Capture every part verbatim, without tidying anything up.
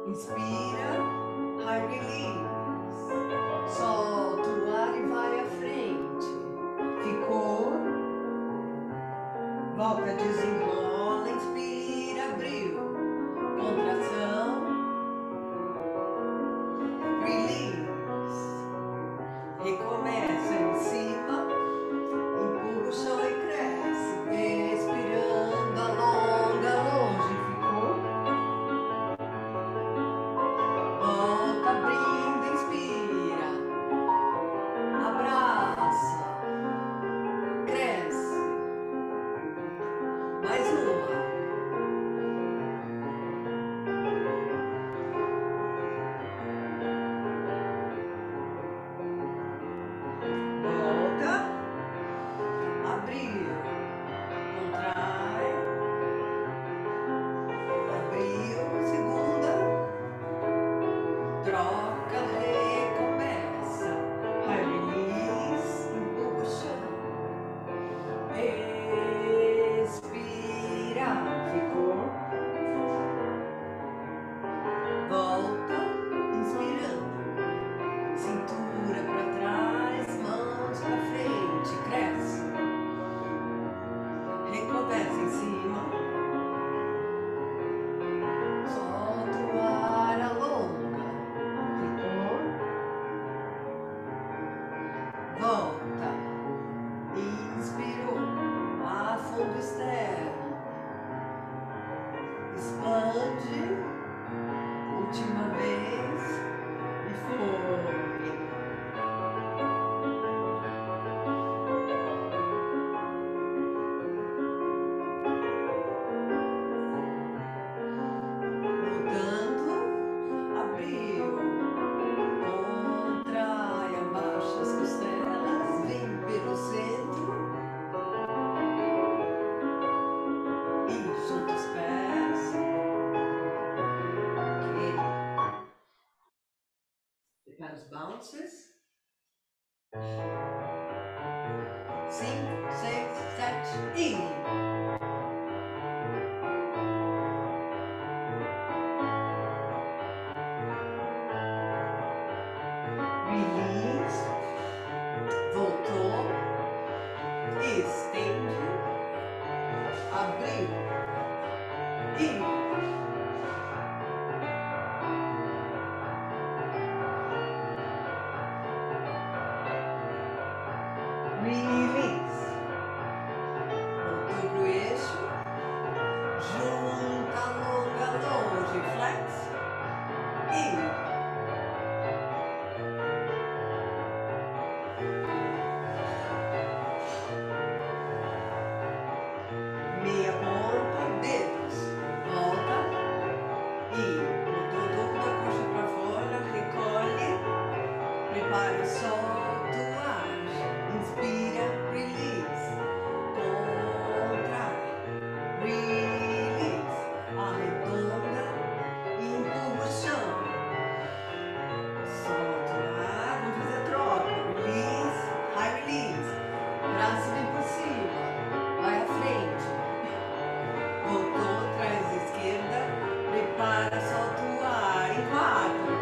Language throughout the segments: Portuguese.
Inspira, high release. Solta o ar e vai à frente. Ficou. Volta, desenrola, inspira, abriu. Contração. Release. Recomeça em cima. Empurra o chão e cresce. Expirando, alonga, longe. Ficou. Volta, abrindo, inspira. Abraça. Cresce. Mais uma. Volta. Abriu. Contrai. Abriu. Segunda. Troca. Recomeça. High release. Empurra o chão. Expira. Ficou. Volta. Inspirando. Cintura para trás, mãos para frente, cresce. Recomeça em cima. Solta o ar, alonga. Ficou. Volta. Inspirou. Afunda o externo. Expande. Última vez. E foi. Voltando, abriu, contrai, abaixa as costelas, vem pelo centro e junta os pés. Ok. Prepara os bounces. Cinco, seis, sete e... Release. Voltou. Estende. Abriu. E... Release. Voltou pro eixo. Junta, alonga, longe. Flex. E... meia ponta, dedos, volta e botou o topo da coxa para fora, recolhe, prepara, solta o ar, inspira, release, contrai, release, arredonda e empurra o chão, solta o ar, vamos fazer troca, release, high release, braço vem por cima, vai à frente. Voltou, traz a esquerda, prepara, solta o ar, em quatro.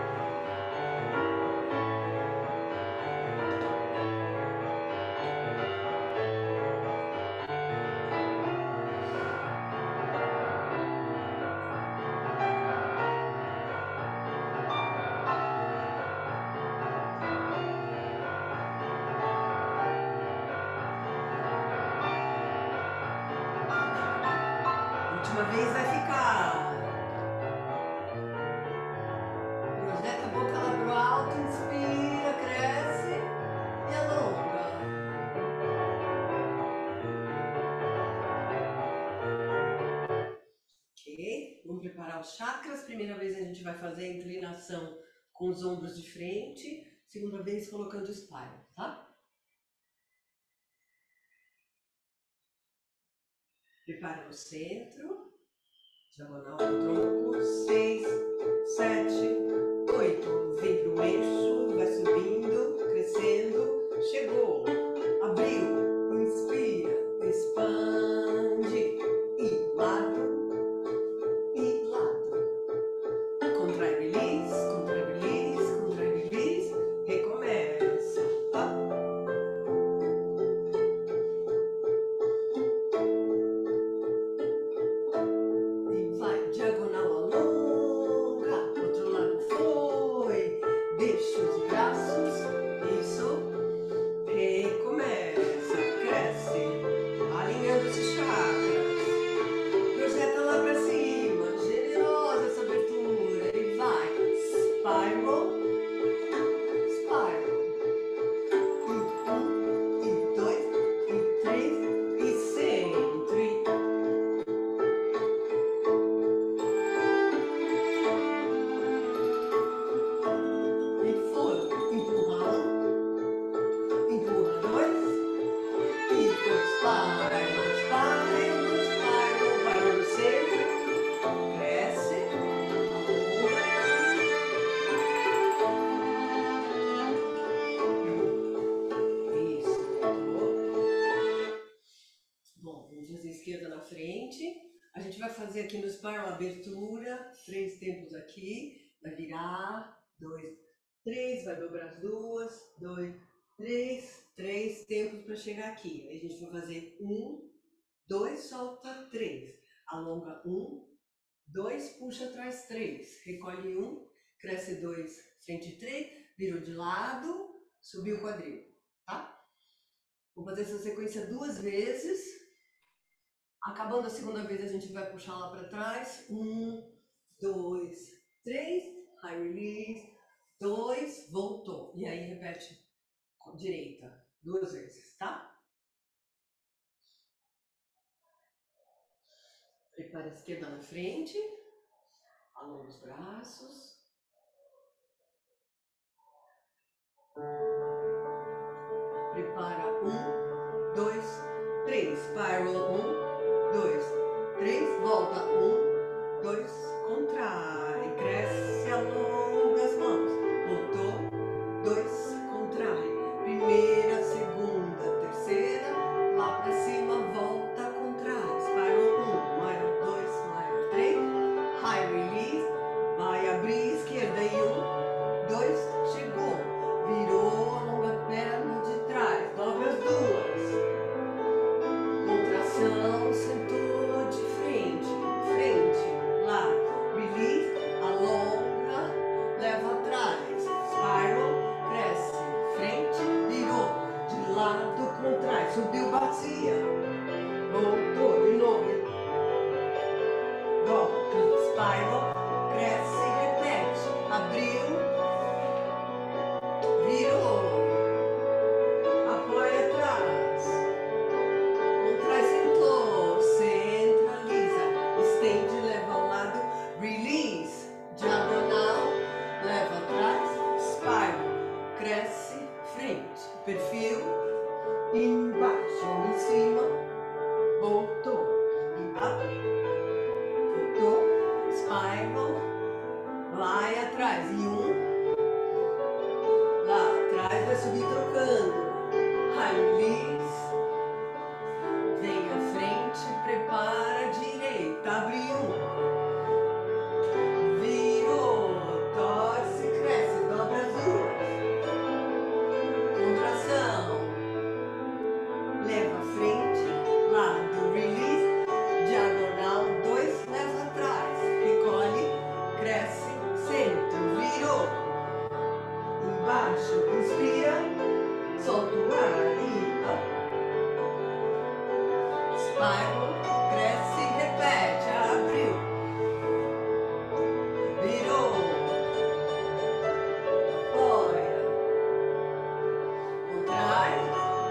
Última vez vai ficar. Projeta a boca lá pro alto, inspira, cresce e alonga. Ok, vamos preparar os chakras. Primeira vez a gente vai fazer a inclinação com os ombros de frente. Segunda vez colocando o spine, tá? Prepara no centro. Diagonal do tronco, seis, sete, oito. Vem pro eixo, vai subindo, crescendo, chegou, abriu, inspira, expande, e lado, e lado. Vamos fazer esquerda na frente. A gente vai fazer aqui no spiral abertura, três tempos aqui, vai virar, dois, três, vai dobrar as duas, dois, três, três tempos para chegar aqui. Aí a gente vai fazer um, dois, solta, três, alonga um, dois, puxa atrás, três, recolhe um, cresce dois, frente três, virou de lado, subiu o quadril, tá? Vou fazer essa sequência duas vezes. Acabando a segunda vez, a gente vai puxar lá para trás. Um, dois, três. High release. Dois, voltou. E aí repete com direita duas vezes, tá? Prepara a esquerda na frente. Alonga os braços. Prepara um, dois, três. Spiral um. Dois, três, volta, um, dois, contrai, cresce, alonga as mãos, voltou, dois, contrai, primeira, segunda, terceira, lá pra cima, volta, contrai, spiral um, maior dois, maior três, high release, vai abrir, esquerda e um, dois, chegou, virou, alonga a perna de trás, dobra as duas. Contração, sentou de frente, frente, lá, release, alonga, leva atrás, spiral, cresce, frente, virou, de lado, contrai, subiu, bacia, voltou, de novo, volta, spiral, cresce, repete, abriu, virou, apoia atrás. Cresce, frente, perfil, embaixo, em cima, voltou, voltou, spiral, vai atrás, e um, lá atrás, vai subir trocando, high release, vem à frente, prepara a direita, abre um, virou, torce, cresce, dobra as duas. Leva à frente, lado, release, diagonal, dois, leva atrás, recolhe, cresce, centro, virou, embaixo, inspira, solta o ar, limpa, spiral, cresce, repete, abriu, virou, apoia, contrai,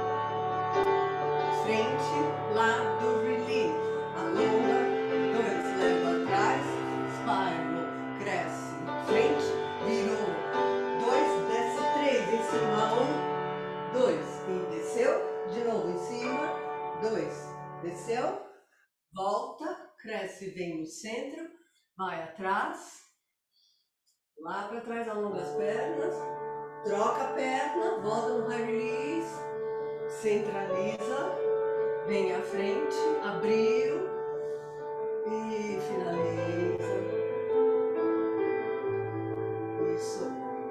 frente, lado, release, alonga, dois, leva atrás, spiral, cresce, frente, virou, dois, desce, três, em cima, um, dois, e desceu, de novo em cima, dois, desceu, volta, cresce, vem no centro, vai atrás, lá para trás, alonga as pernas, troca a perna, volta no high release, centraliza, vem à frente, abriu e finaliza. Isso.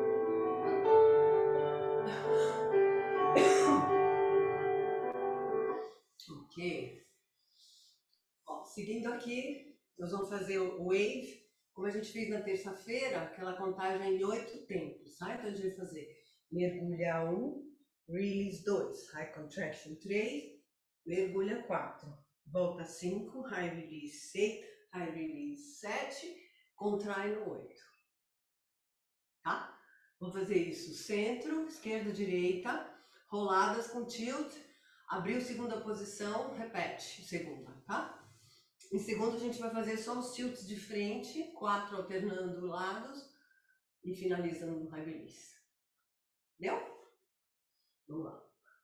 Ok. Ó, seguindo aqui, nós vamos fazer o wave, como a gente fez na terça-feira, aquela contagem em oito tempos, tá? Então a gente vai fazer mergulha um, release dois, high contraction três, mergulha quatro, volta cinco, high release seis, high release sete, contrai no oito, tá? Vamos fazer isso, centro, esquerda, direita, roladas com tilt, abriu segunda posição, repete, segunda, tá? Em segundo a gente vai fazer só os tilts de frente, quatro alternando lados e finalizando no high release. Entendeu? Vamos lá.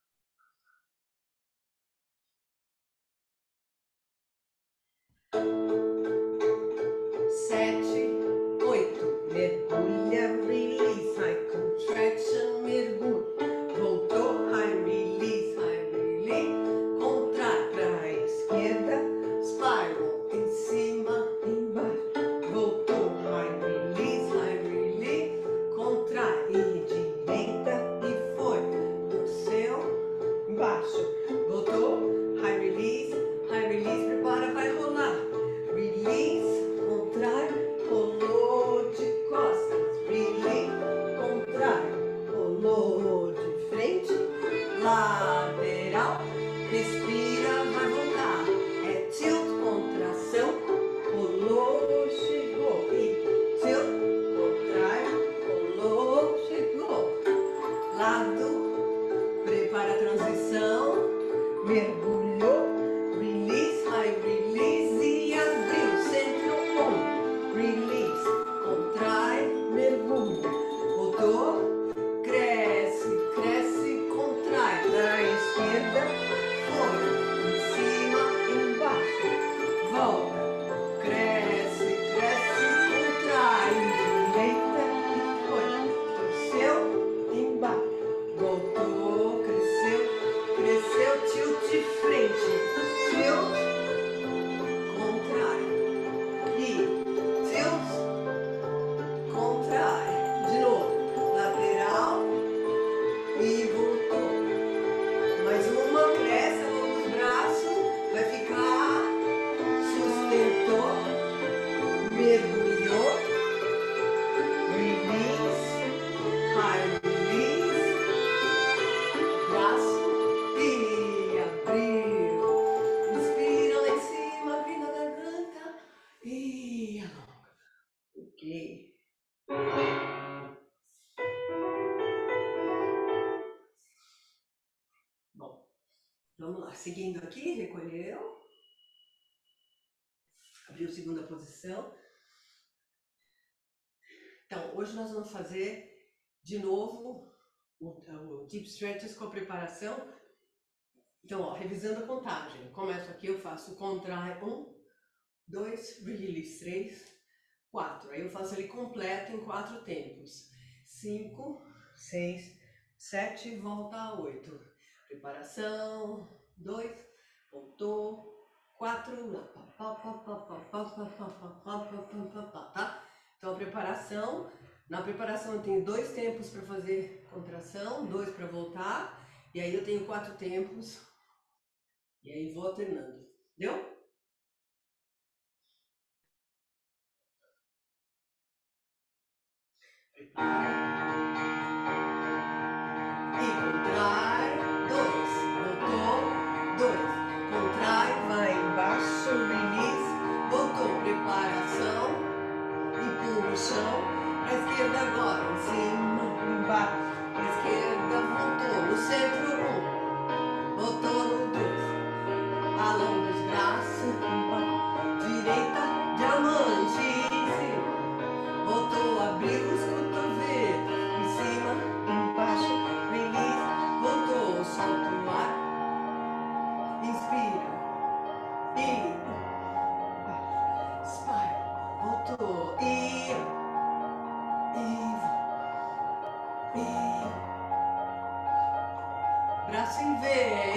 Sete, oito, mergulha, release, high contraction, mergulha, voltou, high release, high release, contrai, pra esquerda. seguindo aqui, recolheu. Abriu segunda posição. Então, hoje nós vamos fazer de novo o, o Deep Stretches com a preparação. Então, ó, revisando a contagem. Começo aqui, eu faço contrai um, dois, release três, quatro. Aí eu faço ele completo em quatro tempos. cinco, seis, sete, volta a oito. Preparação, dois, voltou, quatro, tá? Então a preparação, na preparação eu tenho dois tempos para fazer contração, dois para voltar, e aí eu tenho quatro tempos, e aí vou alternando, entendeu? E contrai, dois, voltou, dois, contrai, vai embaixo, release, voltou, preparação, empurra o chão, pra esquerda agora, em cima, embaixo, pra esquerda, voltou, no centro, um, voltou no dois, alonga os braços, direita, diamante, em cima, voltou, abriu os cotovelos, em cima, embaixo, release, voltou, solta o ar, inspira, e, expira, voltou, e, e, e, braço em V,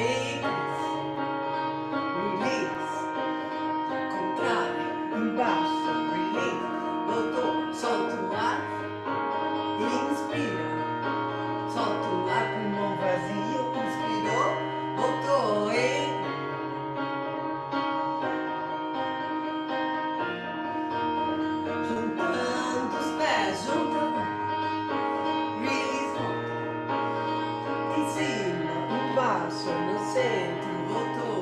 release, contrário, embaixo, release, voltou, solta o ar, inspira, solta o ar, pulmão vazio, inspirou, voltou, e, juntando os pés, junta, release, volta, em cima, embaixo, no centro, voltou.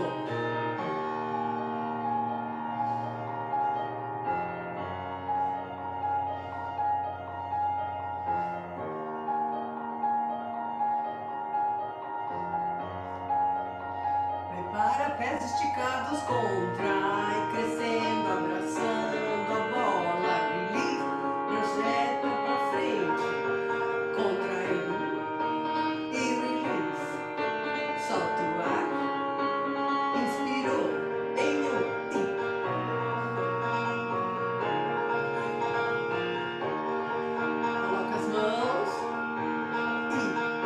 Prepara, pés esticados, contrai, crescendo, abraçando a bola, release, projeta pra frente, contrai e release, solta o ar, inspirou, em um, e, coloca as mãos, e,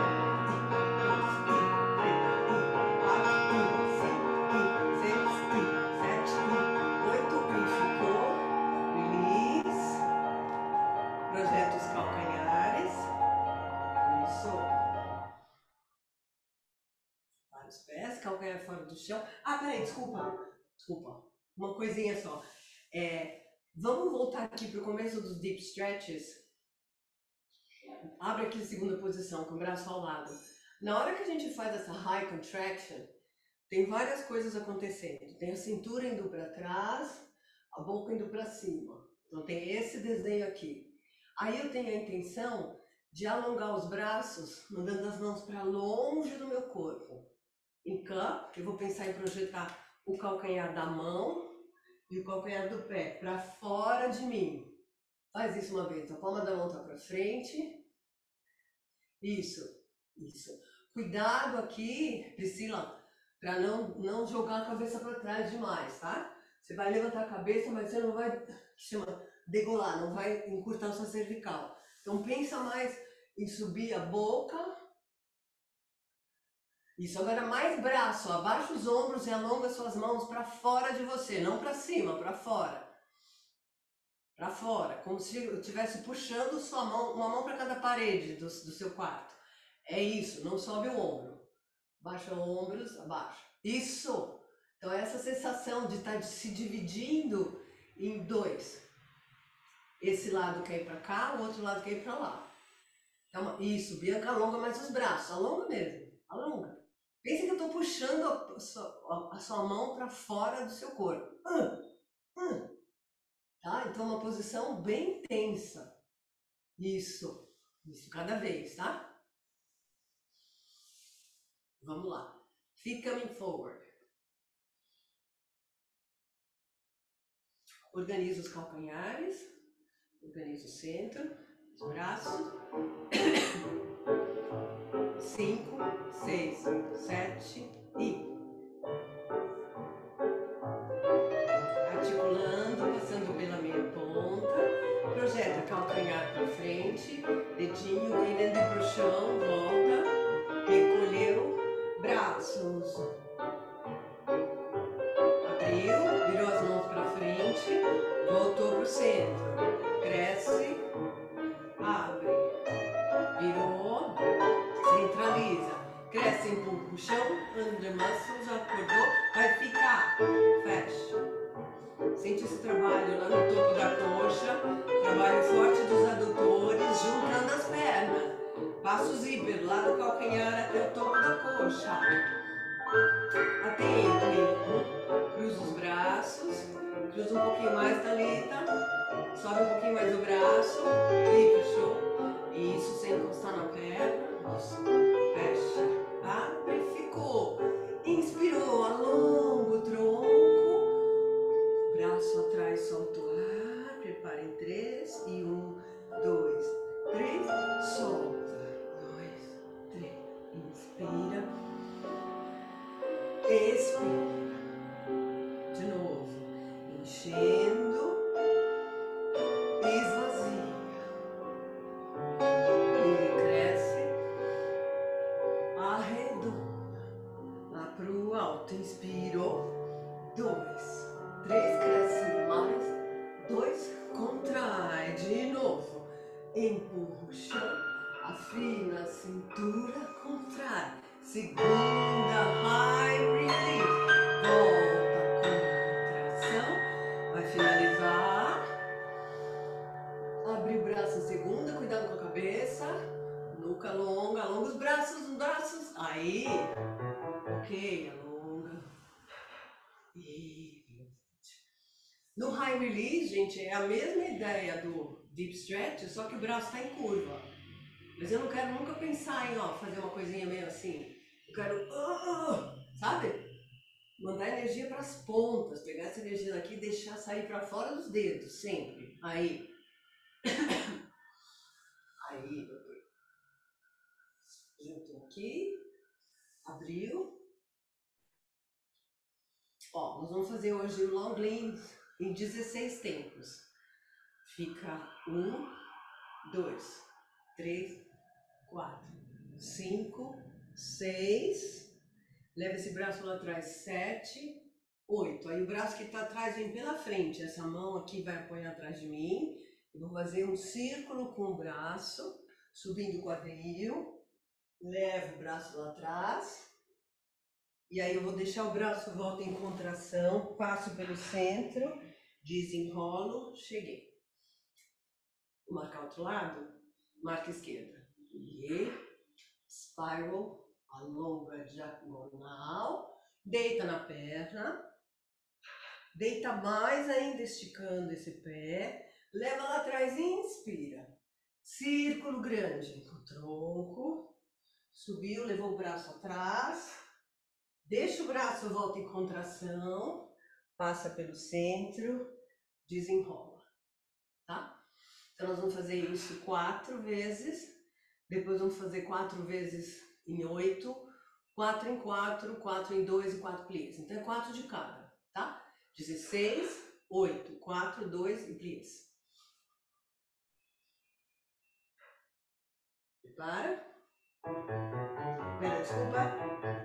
projeta os calcanhares, isso, para os pés, calcanhar fora do chão. Ah, peraí, desculpa, desculpa, uma coisinha só. É, vamos voltar aqui para o começo dos Deep Stretches. Abre aqui a segunda posição, com o braço ao lado. Na hora que a gente faz essa High Contraction, tem várias coisas acontecendo. Tem a cintura indo para trás, a boca indo para cima. Então tem esse desenho aqui. Aí eu tenho a intenção de alongar os braços, mandando as mãos para longe do meu corpo. Em cup, eu vou pensar em projetar o calcanhar da mão e o calcanhar do pé para fora de mim. Faz isso uma vez. A palma da mão está para frente. Isso, isso. Cuidado aqui, Priscila, para não, não jogar a cabeça para trás demais, tá? Você vai levantar a cabeça, mas você não vai, que chama, degolar, não vai encurtar a sua cervical. Então pensa mais em subir a boca. Isso, agora mais braço, abaixa os ombros e alonga suas mãos para fora de você, não para cima, para fora. Para fora, como se eu estivesse puxando sua mão, uma mão para cada parede do, do seu quarto. É isso, não sobe o ombro. Baixa os ombros, abaixa. Isso! Então essa sensação de estar se dividindo em dois. Esse lado quer ir para cá, o outro lado quer ir para lá. Então, isso, Bianca, alonga mais os braços. Alonga mesmo, alonga. Pensa que eu estou puxando a sua, a sua mão para fora do seu corpo. Hum, hum. Tá? Então uma posição bem tensa. Isso, isso cada vez, tá? Vamos lá. Feet coming forward. Organiza os calcanhares, organiza o centro, os braços. Cinco, seis, sete e articulando, passando pela meia ponta, projeta calcanhar para frente, dedinho indo para o chão, volta, recolheu, braços, abriu, virou as mãos para frente, voltou para o centro, cresce, abre, virou, centraliza, cresce, empurra o chão, under muscles, acordou, vai ficar, fecha. Sente esse trabalho lá no topo da coxa, trabalho forte dos adutores, juntando as pernas. Passa o zíper lá do calcanhar até o topo da coxa. Atento, cruza os braços, cruza um pouquinho mais, Thalita, sobe um pouquinho mais o braço, e fechou. Isso, sem encostar na perna, isso, fecha, abre, ficou. Inspirou, alonga o tronco. Braço atrás, solta o ar, prepara em três, e um, dois, três, solta, dois, três, inspira, expira, de novo, enchendo, esvazia, e cresce, arredonda, lá pro alto, inspirou, dois, três, cresce mais, dois, contrai, de novo, empurra o chão, afina a cintura, contrai, segunda, high release, volta, contração, vai finalizar, abre o braço em segunda, cuidado com a cabeça, nuca longa, alonga os braços, os braços, aí, ok, alonga, e no high release, gente, é a mesma ideia do deep stretch, só que o braço está em curva. Mas eu não quero nunca pensar em ó, fazer uma coisinha meio assim. Eu quero, uh, sabe? Mandar energia para as pontas, pegar essa energia daqui e deixar sair para fora dos dedos, sempre. Aí. Aí, doutor. Juntou aqui. Abriu. Ó, nós vamos fazer hoje o long lean em dezesseis tempos. Fica um, dois, três, quatro, cinco, seis. Leva esse braço lá atrás, sete, oito. Aí o braço que está atrás vem pela frente. Essa mão aqui vai apoiar atrás de mim. Eu vou fazer um círculo com o braço, subindo o quadril. Levo o braço lá atrás. E aí eu vou deixar o braço, volta em contração, passo pelo centro, desenrolo, cheguei. Vou marcar outro lado, marca esquerda. E spiral, alonga diagonal, deita na perna, deita mais ainda esticando esse pé, leva lá atrás, inspira. Círculo grande, o tronco, subiu, levou o braço atrás. Deixa o braço, volta em contração, passa pelo centro, desenrola, tá? Então nós vamos fazer isso quatro vezes, depois vamos fazer quatro vezes em oito, quatro em quatro, quatro em dois e quatro pliés. Então é quatro de cada, tá? dezesseis, oito, quatro, dois e pliés. Prepara. Pera, desculpa.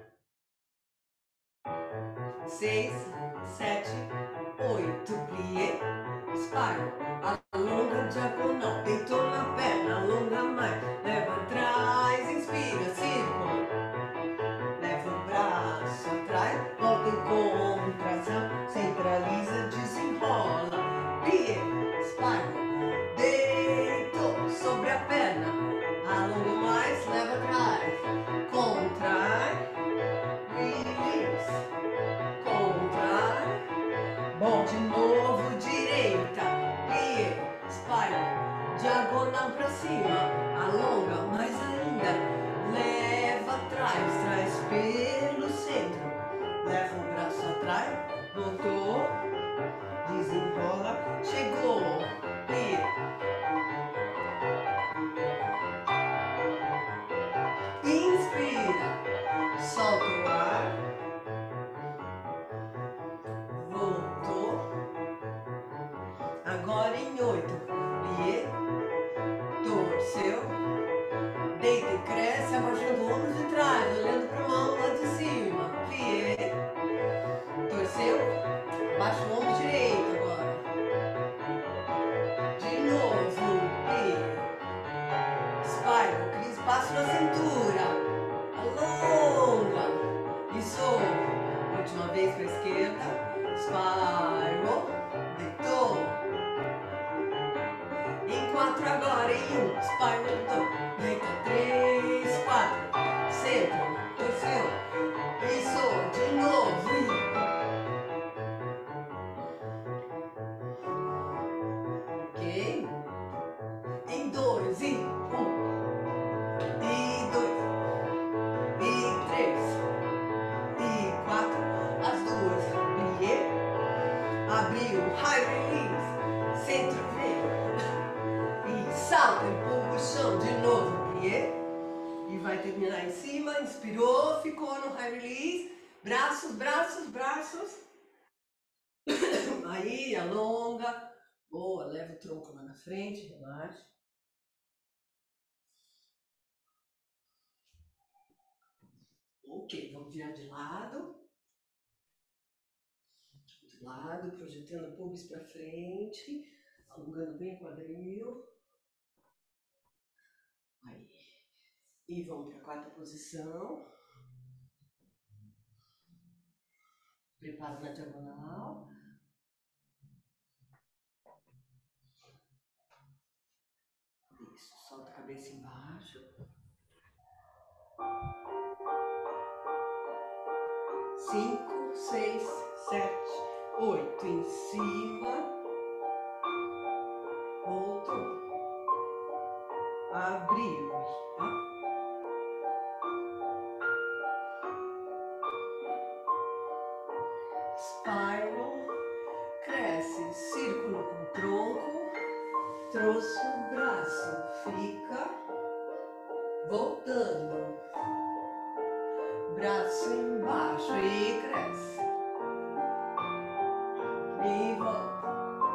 seis, sete, oito, plié, spiral, alonga diagonal, deitou na perna, alonga mais, leva atrás, inspira, círculo, leva o braço atrás, volta em contração, centraliza, desenrola, plié, spiral, deitou sobre a perna, alonga mais, leva atrás, contrai, release. Contrai, bom, de novo, direita, plié, spiral, diagonal pra cima, alonga mais ainda, leva atrás, traz pelo centro, leva o braço atrás, voltou, desenrola, agora em oito. Plie. Torceu. Deita e cresce, abaixando o ombro de trás, olhando para a mão lá de cima. Plie. Torceu. Abaixa o ombro direito agora. De novo. Plie. Spiral. Cria espaço na cintura. Alonga. Isso. Última vez para a esquerda. Spiral. Deitou. Em quatro agora. Em um. Spiral. Deitou. Deita. Três. Quatro. Centro. Torceu. Isso. De novo. Ok. Em dois. E um. E dois. E três. E quatro. As duas. Plie. Abriu. High release. Centro veio. E salta. Empurra o chão. De novo. Plie. E vai terminar em cima. Inspirou. Ficou no high release. Braços, braços, braços. Aí, alonga. Boa. Leva o tronco lá na frente. Relaxa. Ok, vamos virar de lado. De lado, projetando o pubis para frente. Alongando bem o quadril. Aí. E vamos para a quarta posição. Prepara na diagonal. Isso, solta a cabeça embaixo. Cinco, seis, sete, oito. Em cima. Voltou. Abriu. Tá? Spiral. Cresce. Círculo com o tronco. Trouxe o braço. Fica. Voltando. Braço embaixo e cresce. E volta.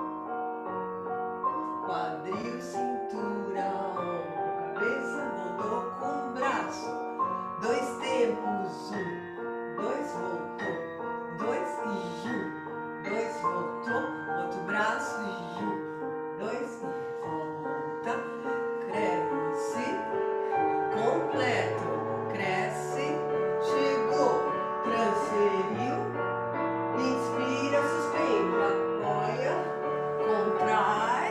Quadril, cintura, ombro, cabeça, voltou com o braço. Dois tempos, um, dois, voltou, dois e um, dois, voltou, outro braço e um, dois e volta, cresce, completo, cresce, chegou, transferiu, inspira, suspende, apoia, contrai,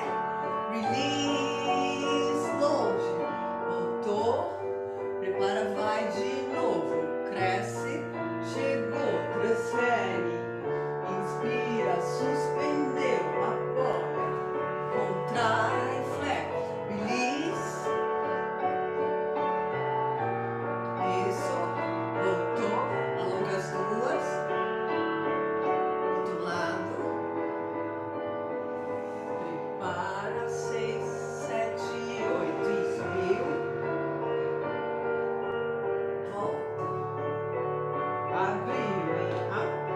release, longe, voltou, prepara, vai de novo, cresce, chegou, transfere, inspira, suspendeu, apoia, contrai, flex, release, isso, voltou, alonga as duas, outro lado, prepara, seis, sete, oito, inspira, volta, abriu, hein? Ah,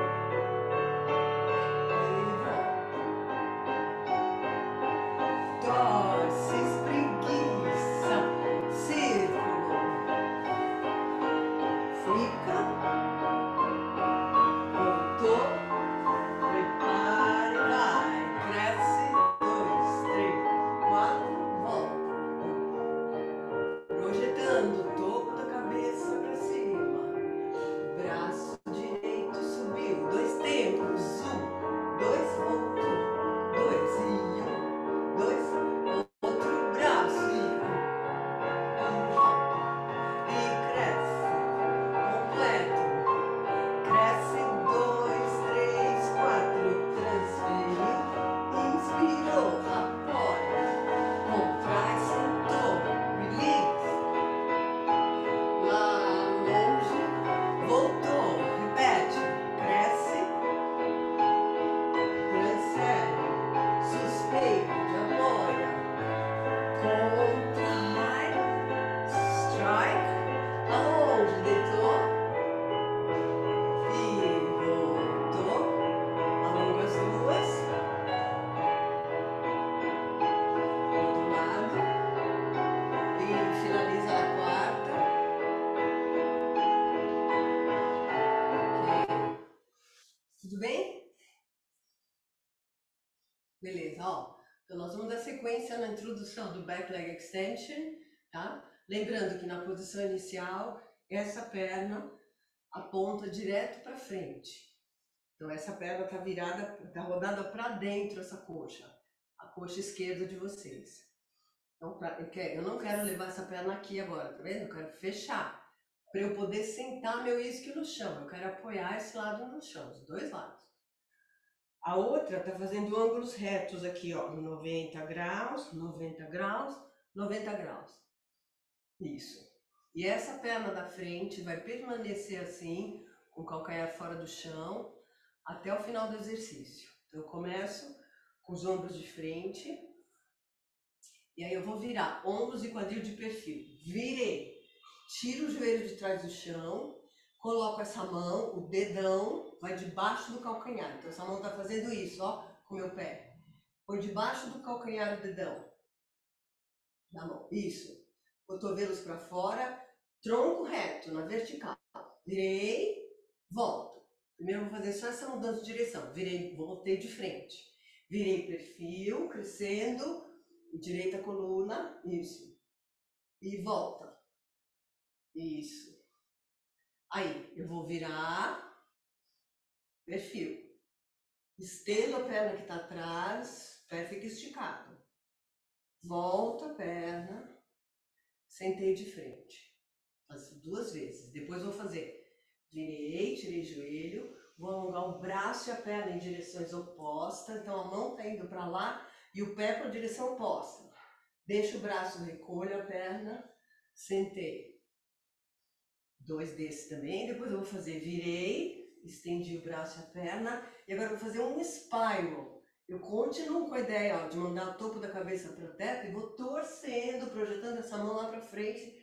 e volta, torce, espreguiça, círculo, fica, voltou, prepara, vai, cresce, dois, três, quatro, volta, projetando o topo da cabeça para cima, braço direito subiu, dois tempos, um, dois, voltou, dois e um, dois, Beleza, ó. Então nós vamos dar sequência na introdução do back leg extension, tá? Lembrando que na posição inicial, essa perna aponta direto para frente. Então essa perna tá virada, tá rodada para dentro essa coxa, a coxa esquerda de vocês. Então pra, eu, quero, eu não quero levar essa perna aqui agora, tá vendo? Eu quero fechar para eu poder sentar meu isquio no chão. Eu quero apoiar esse lado no chão, os dois lados. A outra tá fazendo ângulos retos aqui, ó, noventa graus, noventa graus, noventa graus. Isso. E essa perna da frente vai permanecer assim, com o calcanhar fora do chão, até o final do exercício. Então eu começo com os ombros de frente, e aí eu vou virar ombros e quadril de perfil. Virei, tiro o joelho de trás do chão, coloco essa mão, o dedão vai debaixo do calcanhar. Então essa mão tá fazendo isso, ó, com o meu pé. Põe debaixo do calcanhar o dedão da mão. Isso. Cotovelos para fora, tronco reto, na vertical. Virei, volto. Primeiro eu vou fazer só essa mudança de direção. Virei, voltei de frente. Virei perfil, crescendo, direita coluna, isso. E volta. Isso. Aí, eu vou virar, perfil. Estendo a perna que está atrás, pé fica esticado. Volta a perna, sentei de frente. Faço duas vezes. Depois vou fazer. Virei, tirei joelho, vou alongar o braço e a perna em direções opostas. Então a mão está indo para lá e o pé para a direção oposta. Deixo o braço, recolho a perna, sentei. Dois desses também. Depois eu vou fazer, virei, estendi o braço e a perna. E agora eu vou fazer um spiral. Eu continuo com a ideia, ó, de mandar o topo da cabeça para o teto e vou torcendo, projetando essa mão lá para frente.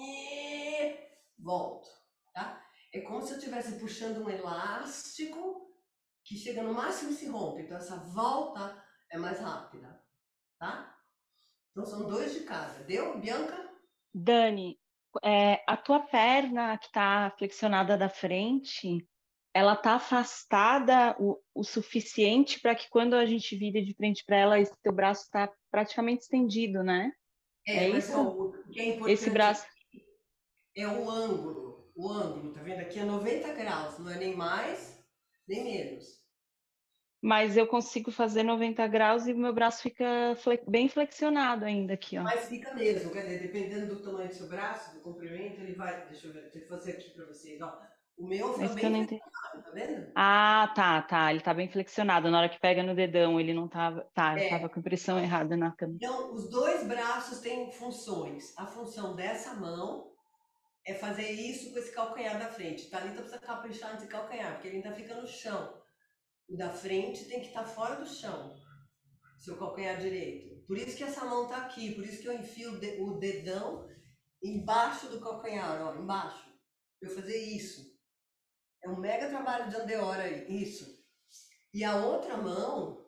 E volto, tá? É como se eu estivesse puxando um elástico que chega no máximo e se rompe. Então essa volta é mais rápida, tá? Então são dois de cada. Deu, Bianca? Dani, é, a tua perna que está flexionada da frente, ela está afastada o, o suficiente para que quando a gente vira de frente para ela, esse teu braço está praticamente estendido, né? É, É mas isso? ó, o que é Esse importante braço. aqui é o ângulo. O ângulo, tá vendo? Aqui é noventa graus, não é nem mais, nem menos. Mas eu consigo fazer noventa graus e o meu braço fica fle- bem flexionado ainda aqui, ó. Mas fica mesmo, quer dizer, dependendo do tamanho do seu braço, do comprimento, ele vai. Deixa eu ver, deixa eu fazer aqui pra vocês, ó. O meu É fica isso que eu bem não entendi. flexionado, tá vendo? Ah, tá, tá. Ele tá bem flexionado. Na hora que pega no dedão, ele não tava. Tá, eu tava É. com a impressão errada na câmera. Então, os dois braços têm funções. A função dessa mão é fazer isso com esse calcanhar da frente. Thalita precisa caprichar nesse calcanhar, porque ele ainda fica no chão. O da frente tem que estar fora do chão, seu calcanhar direito. Por isso que essa mão tá aqui, por isso que eu enfio o dedão embaixo do calcanhar, ó, embaixo. Pra eu fazer isso. É um mega trabalho de andeora aí, isso. E a outra mão,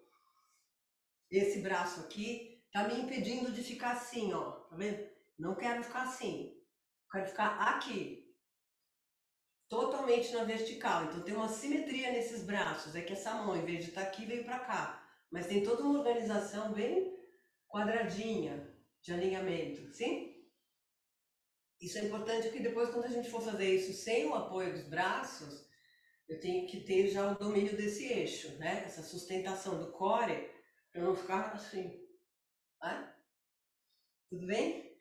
esse braço aqui, tá me impedindo de ficar assim, ó. Tá vendo? Não quero ficar assim. Quero ficar aqui. Totalmente na vertical. Então tem uma simetria nesses braços. É que essa mão, em vez de estar aqui, veio para cá. Mas tem toda uma organização bem quadradinha de alinhamento, sim? Isso é importante porque depois, quando a gente for fazer isso sem o apoio dos braços, eu tenho que ter já o domínio desse eixo, né? Essa sustentação do core, para não ficar assim. Tá? Tudo bem?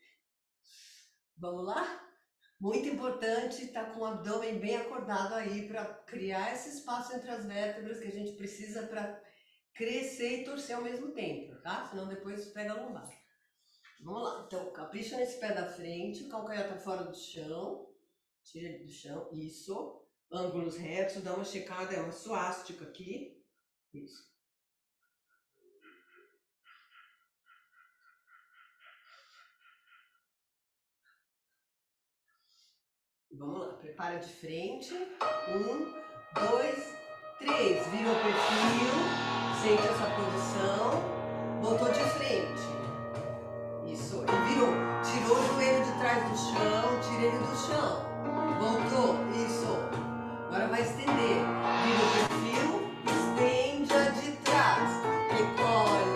Vamos lá? Muito importante estar com o abdômen bem acordado aí para criar esse espaço entre as vértebras que a gente precisa para crescer e torcer ao mesmo tempo, tá? Senão depois pega a lombar. Vamos lá, então capricha nesse pé da frente, o calcanhar tá fora do chão, tira ele do chão, isso. Ângulos retos, dá uma checada, é uma suástica aqui, isso. Vamos lá, prepara de frente. Um, dois, três. Vira o perfil, sente essa posição. Voltou de frente. Isso, e virou. Tirou o joelho de trás do chão, tira ele do chão. Voltou, isso. Agora vai estender. Vira o perfil, estende a de trás. Recolhe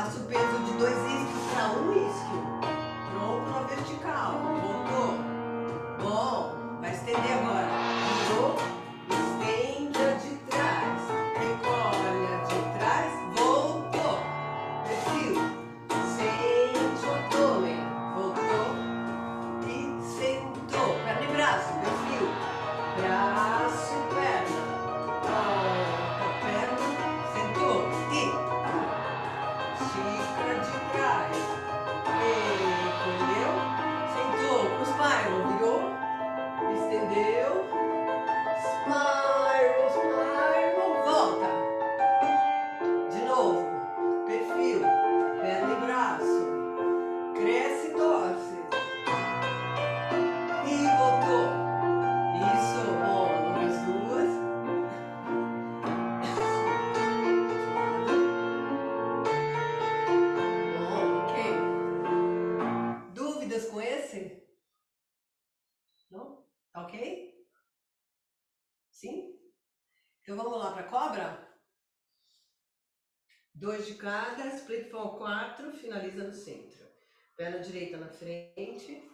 Passa o peso de dois isquios para um isquio. Tronco na vertical. Voltou. Bom, vai estender agora. Virou, estende a de trás. Recolhe a de trás. Voltou. Perfil. Sente o abdômen. Voltou. E sentou. Perna e braço. Perfil. Braço e perna. Volta, perna. Sentou. E estica de trás. Recolheu. Sentou. Os Spiral. Virou. Estendeu. Spiral, spiral. Volta. De novo. Perfil. Perna e braço. Cresce e torce. E voltou. Isso. Bom. Mais duas. Bom, ok. Dúvidas com esse? Não? Tá ok? Sim? Então vamos lá para cobra? Dois de cada, split fall quatro, finaliza no centro. Perna direita na frente.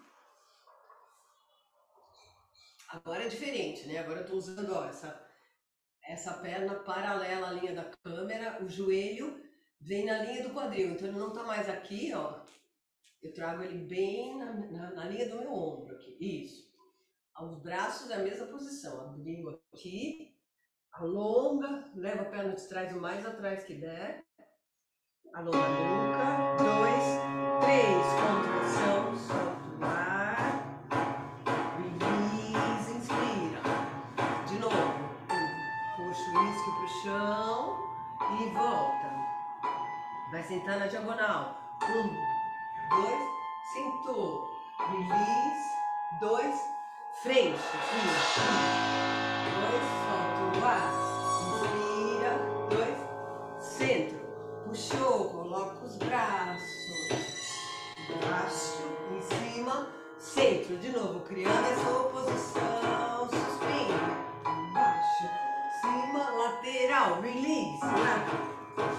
Agora é diferente, né? Agora eu tô usando, ó, essa, essa perna paralela à linha da câmera, o joelho vem na linha do quadril, então ele não tá mais aqui, ó. Eu trago ele bem na, na, na linha do meu ombro aqui, isso. Os braços é a mesma posição, abriu aqui, alonga, leva a perna de trás o mais atrás que der, alonga a nuca, dois, três, contração, solta o ar, release, inspira, de novo, um, puxa o isquio pro chão e volta, vai sentar na diagonal, um, dois, sentou, release, dois, frente, um, dois, solta o ar, inspira, dois, centro, puxou, coloca os braços, baixo, em cima, centro, de novo, criando essa oposição, suspende, baixo, cima, lateral, release, lá.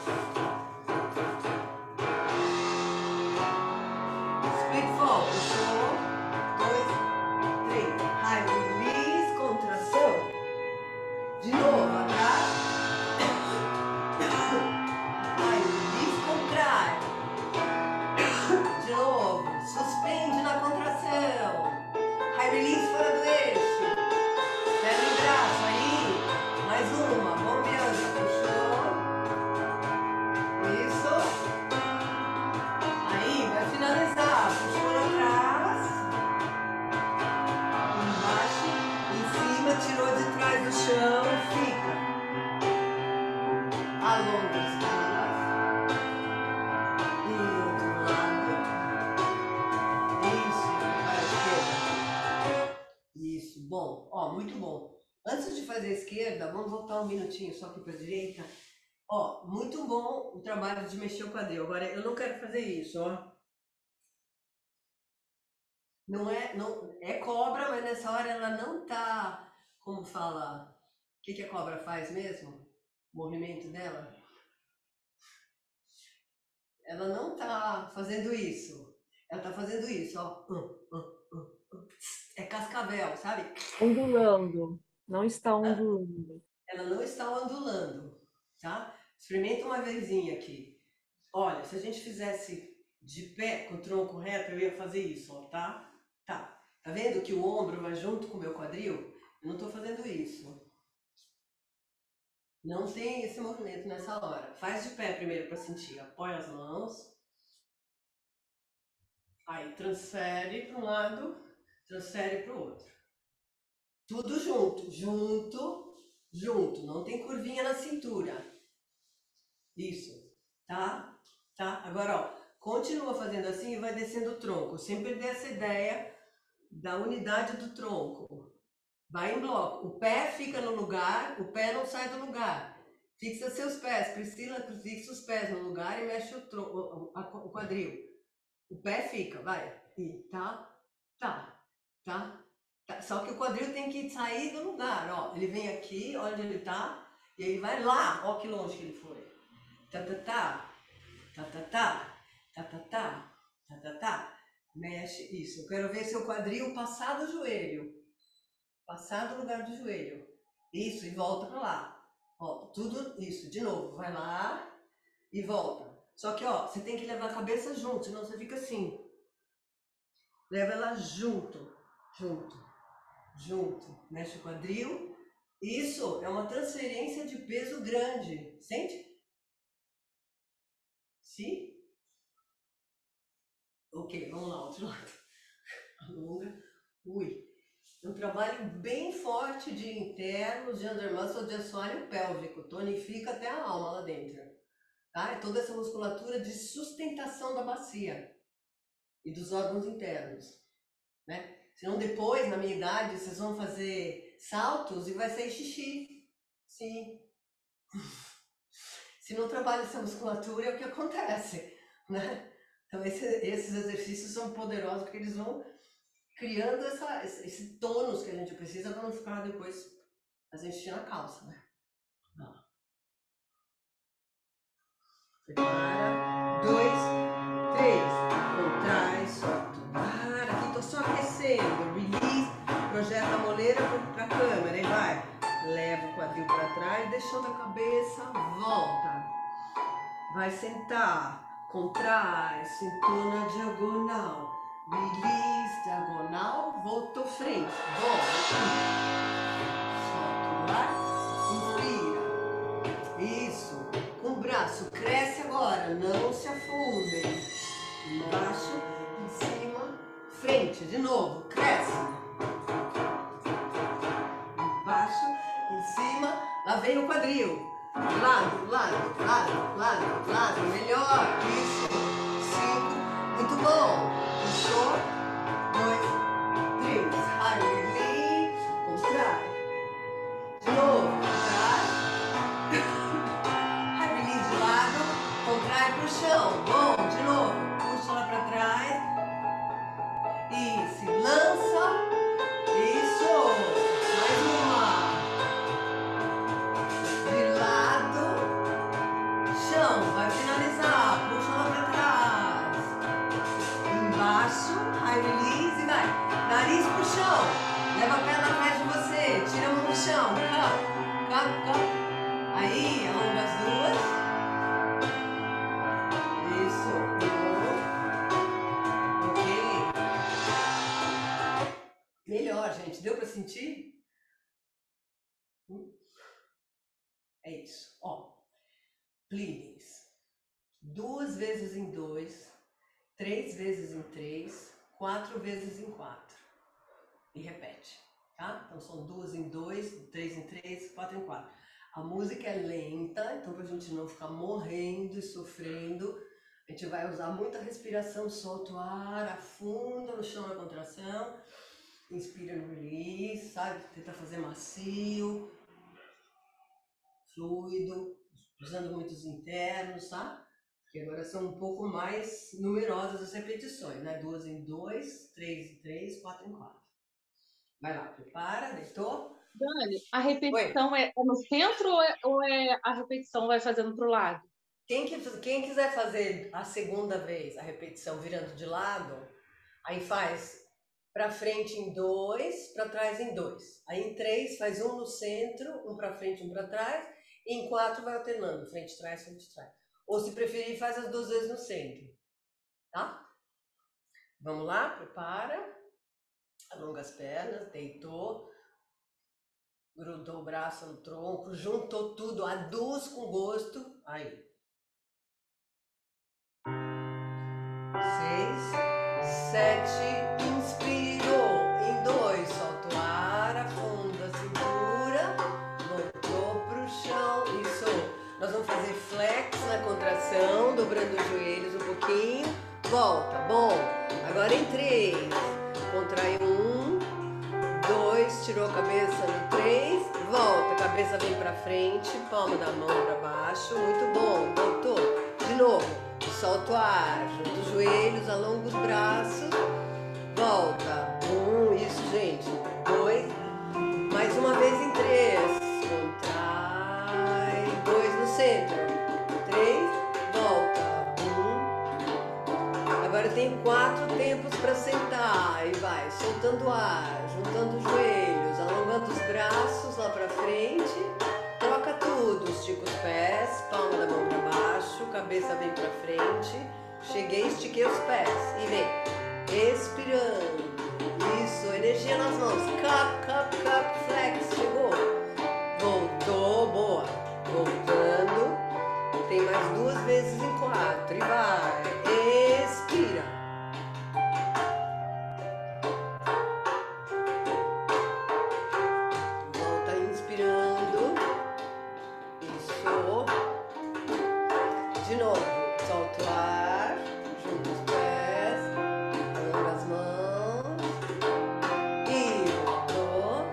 Split fall, puxou, dois, três, high release, contração, de novo, atrás, high release, contrai, de novo, suspende na contração, high release fora do eixo, perna e braço, aí, mais uma, bombeando, puxou, isso, aí, vai finalizar, puxou lá atrás, embaixo, em cima, tirou de trás do chão, fica, alonga as pernas, e outro lado, isso, para a esquerda, isso, bom, ó, muito bom. Antes de fazer a esquerda, vamos voltar um minutinho só aqui para a direita. Ó, muito bom o trabalho de mexer o quadril. Agora, eu não quero fazer isso, ó. Não é, não, é cobra, mas nessa hora ela não tá, como fala, o que, que a cobra faz mesmo? O movimento dela? Ela não tá fazendo isso. Ela tá fazendo isso, ó. É cascavel, sabe? Ondulando. Não está Hã? ondulando. Ela não está ondulando, tá? Experimenta uma vezinha aqui. Olha, se a gente fizesse de pé com o tronco reto, eu ia fazer isso, ó, tá? Tá. Tá vendo que o ombro vai junto com o meu quadril? Eu não tô fazendo isso. Não tem esse movimento nessa hora. Faz de pé primeiro para sentir. Apoia as mãos. Aí transfere para um lado, transfere para o outro. Tudo junto, junto, junto. Não tem curvinha na cintura. Isso, tá? Tá? Agora, ó, continua fazendo assim e vai descendo o tronco. Sempre dê essa ideia da unidade do tronco. Vai em bloco. O pé fica no lugar, o pé não sai do lugar. Fixa seus pés, Priscila, fixa os pés no lugar e mexe o, tronco, o, o quadril. O pé fica, vai. E tá, tá, tá, tá. Só que o quadril tem que sair do lugar, ó. Ele vem aqui, onde ele tá, e ele vai lá, ó que longe que ele foi. Tá, tá, tá. Tá, tá, tá. Tá, tá, tá. Tá, tá, tá. Mexe. Isso. Eu quero ver seu quadril passar do joelho. Passar do lugar do joelho. Isso. E volta pra lá. Volta. Tudo isso. De novo. Vai lá e volta. Só que, ó, você tem que levar a cabeça junto, senão você fica assim. Leva ela junto. Junto. Junto. Mexe o quadril. Isso é uma transferência de peso grande. Sente? Sim? Ok, vamos lá, outro lado. Alonga. Ui. Um trabalho bem forte de internos, de under muscle, de assoalho pélvico. Tonifica até a alma lá dentro. Tá? É toda essa musculatura de sustentação da bacia e dos órgãos internos. Né? Senão depois, na minha idade, vocês vão fazer saltos e vai sair xixi. Sim. Se não trabalha essa musculatura, é o que acontece, né? Então, esse, esses exercícios são poderosos porque eles vão criando essa, esse tônus que a gente precisa para não ficar depois fazendo xixi na calça, né? Prepara. Dois, três. Contrai, solta. Para, aqui tô só aquecendo. Release. Projeta a moleira para a câmera e vai. Leva o quadril para trás, deixando a cabeça, volta. Vai sentar. Contrai, sentou na diagonal. Release, diagonal, voltou frente. Volta. Solta o ar. Inspira. Isso. Com o braço, cresce agora. Não se afundem. Embaixo, em cima, frente. De novo, cresce. Embaixo, em cima, lá vem o quadril. Lado, lado, lado, lado, lado. Melhor. Isso. Cinco. Muito bom. Puxou. Dois, três. High release. Contrai. De novo. Contrai. High release de lado. Contrai pro chão. Bom. De novo. Puxa lá pra trás. Isso. Lança. Isso. Mais uma. De lado. Chão. Vai finalizar. Puxa lá pra trás. Embaixo. High release e vai. Nariz pro chão. Leva a perna atrás de você. Tira a mão do chão. Cap, cap, cap. Aí, alonga as duas. Isso. Ok. Melhor, gente. Deu pra sentir? É isso. Ó. Pleadings. Duas vezes em dois. Três vezes em três. Quatro vezes em quatro. E repete. Tá? Então são duas em dois, três em três, quatro em quatro. A música é lenta, então pra gente não ficar morrendo e sofrendo, a gente vai usar muita respiração, solta o ar, afunda no chão na contração, inspira no release, sabe? Tenta fazer macio, fluido, usando muitos internos, tá? Porque agora são um pouco mais numerosas as repetições, né? Duas em dois, três em três, quatro em quatro. Vai lá, prepara, deitou. Dani, a repetição é, é no centro ou é, ou é a repetição vai fazendo para o lado? Quem, que, quem quiser fazer a segunda vez a repetição virando de lado, aí faz para frente em dois, para trás em dois. Aí em três faz um no centro, um para frente, um para trás. E em quatro vai alternando, frente, trás, frente, trás. Ou se preferir, faz as duas vezes no centro. Tá? Vamos lá, prepara. Alonga as pernas, deitou. Grudou o braço no tronco, juntou tudo, aduz com gosto. Aí. Seis, sete, inspirou. Em dois, solta o ar, afunda a cintura. Voltou pro chão. Isso. Nós vamos fazer flex na contração, dobrando os joelhos um pouquinho. Volta. Bom. Agora em três. Contrai um. Dois, tirou a cabeça no três, volta, a cabeça vem pra frente, palma da mão pra baixo, muito bom, voltou, de novo, solta o ar, junta os joelhos, alonga os braços, volta, um, isso gente, dois, mais uma vez em três, contrai, dois no centro, três, volta, um, Agora eu tenho quatro tempos para sentar. E vai soltando o ar, juntando os joelhos, alongando os braços lá para frente. Troca tudo, estica os pés, palma da mão para baixo, cabeça vem para frente. Cheguei, estiquei os pés e vem. Expirando. Isso, energia nas mãos. Cup, cup, cup, flex. Chegou. Voltou, boa. Voltando. Tem mais duas vezes em quatro. E vai. Expira. Volta inspirando. Isso. De novo. Solta o ar. Junta os pés. Alonga as mãos. E voltou.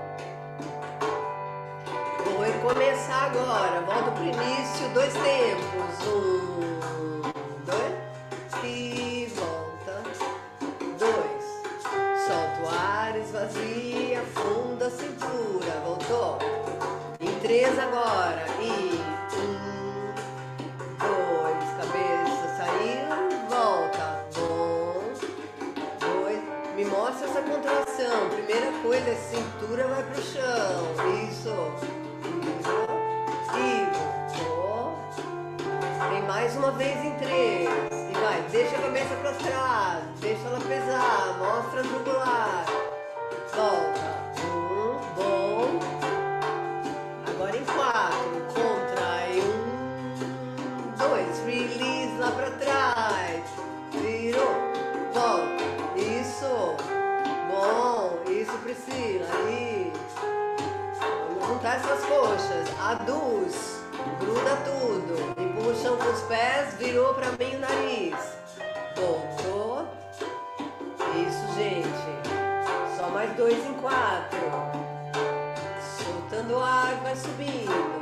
Vou recomeçar agora. Volta pro início. Dois tempos. Um, dois. E volta. Dois. Solta o ar. Esvazia. Afunda a cintura. Voltou. Em três agora. E um, dois. Cabeça saiu. Volta. Um, dois. Me mostra essa contração. Primeira coisa é cintura vai pro chão. Isso. Isso. E voltou. Tem mais uma vez em três. E vai. Deixa a cabeça pra trás. Deixa ela pesar. Mostra a jugular. Volta. Um. Bom. Agora em quatro. Contrai. Um. Dois. Release lá pra trás. Virou. Volta. Isso. Bom. Isso, Priscila. Aí. Vamos juntar essas coxas. Aduz. Gruda tudo. Empurra o chão com os pés. Virou pra mim o nariz. Voltou. Isso, gente. Só mais dois em quatro. Soltando o ar, vai subindo.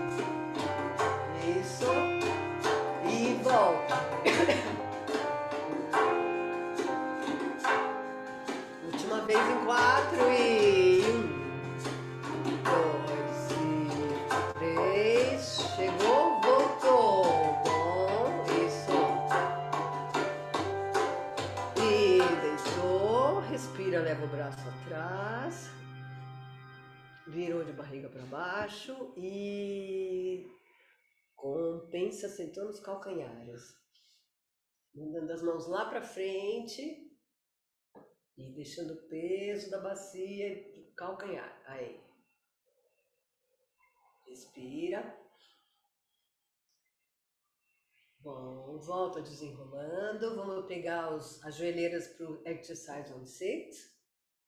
Isso. E volta. Última vez em quatro e um, dois e três. Chegou, voltou. Bom, isso. E deitou. Respira, leva o braço atrás. Virou de barriga para baixo e compensa, sentou nos calcanhares. Mandando as mãos lá para frente. E deixando o peso da bacia e calcanhar. Aí. Respira. Bom, volta desenrolando. Vamos pegar os, as joelheiras para o exercise on six.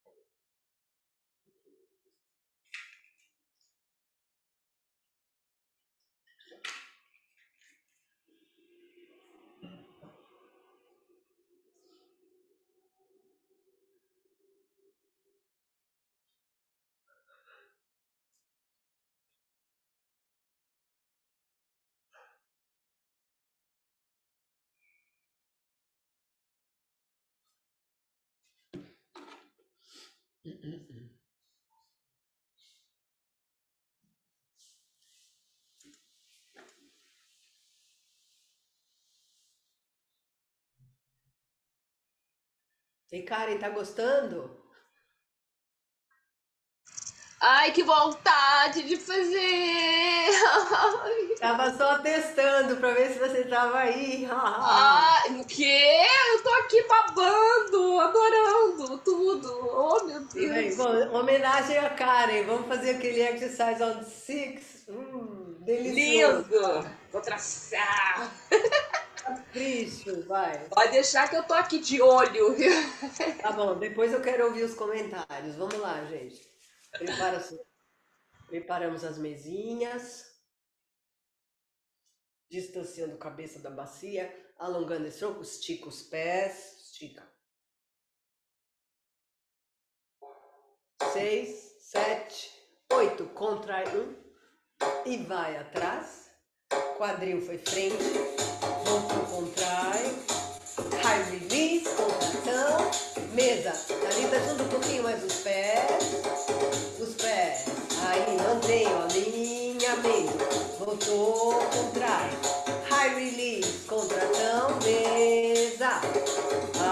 E Karen, tá gostando? Ai, que vontade de fazer! Tava só testando pra ver se você tava aí. Ah, o quê? Eu tô aqui babando, adorando tudo. Oh, meu Deus. Bom, homenagem a Karen. Vamos fazer aquele exercise on six. Hum, delicioso. Lindo! Vou traçar. Capricho, vai. Pode deixar que eu tô aqui de olho. Tá bom, depois eu quero ouvir os comentários. Vamos lá, gente. Prepara Preparamos as mesinhas. Distanciando a cabeça da bacia. Alongando esse tronco. Estica os pés. Estica. Seis, sete, oito. Contrai um. E vai atrás. Quadril foi frente. Voltou, contrai. High release. Contração. Mesa. Ali tá junto um pouquinho mais os pés. Os pés. Aí, mantenha o alinhamento. Voltou, contrai. High release. Contração. Mesa.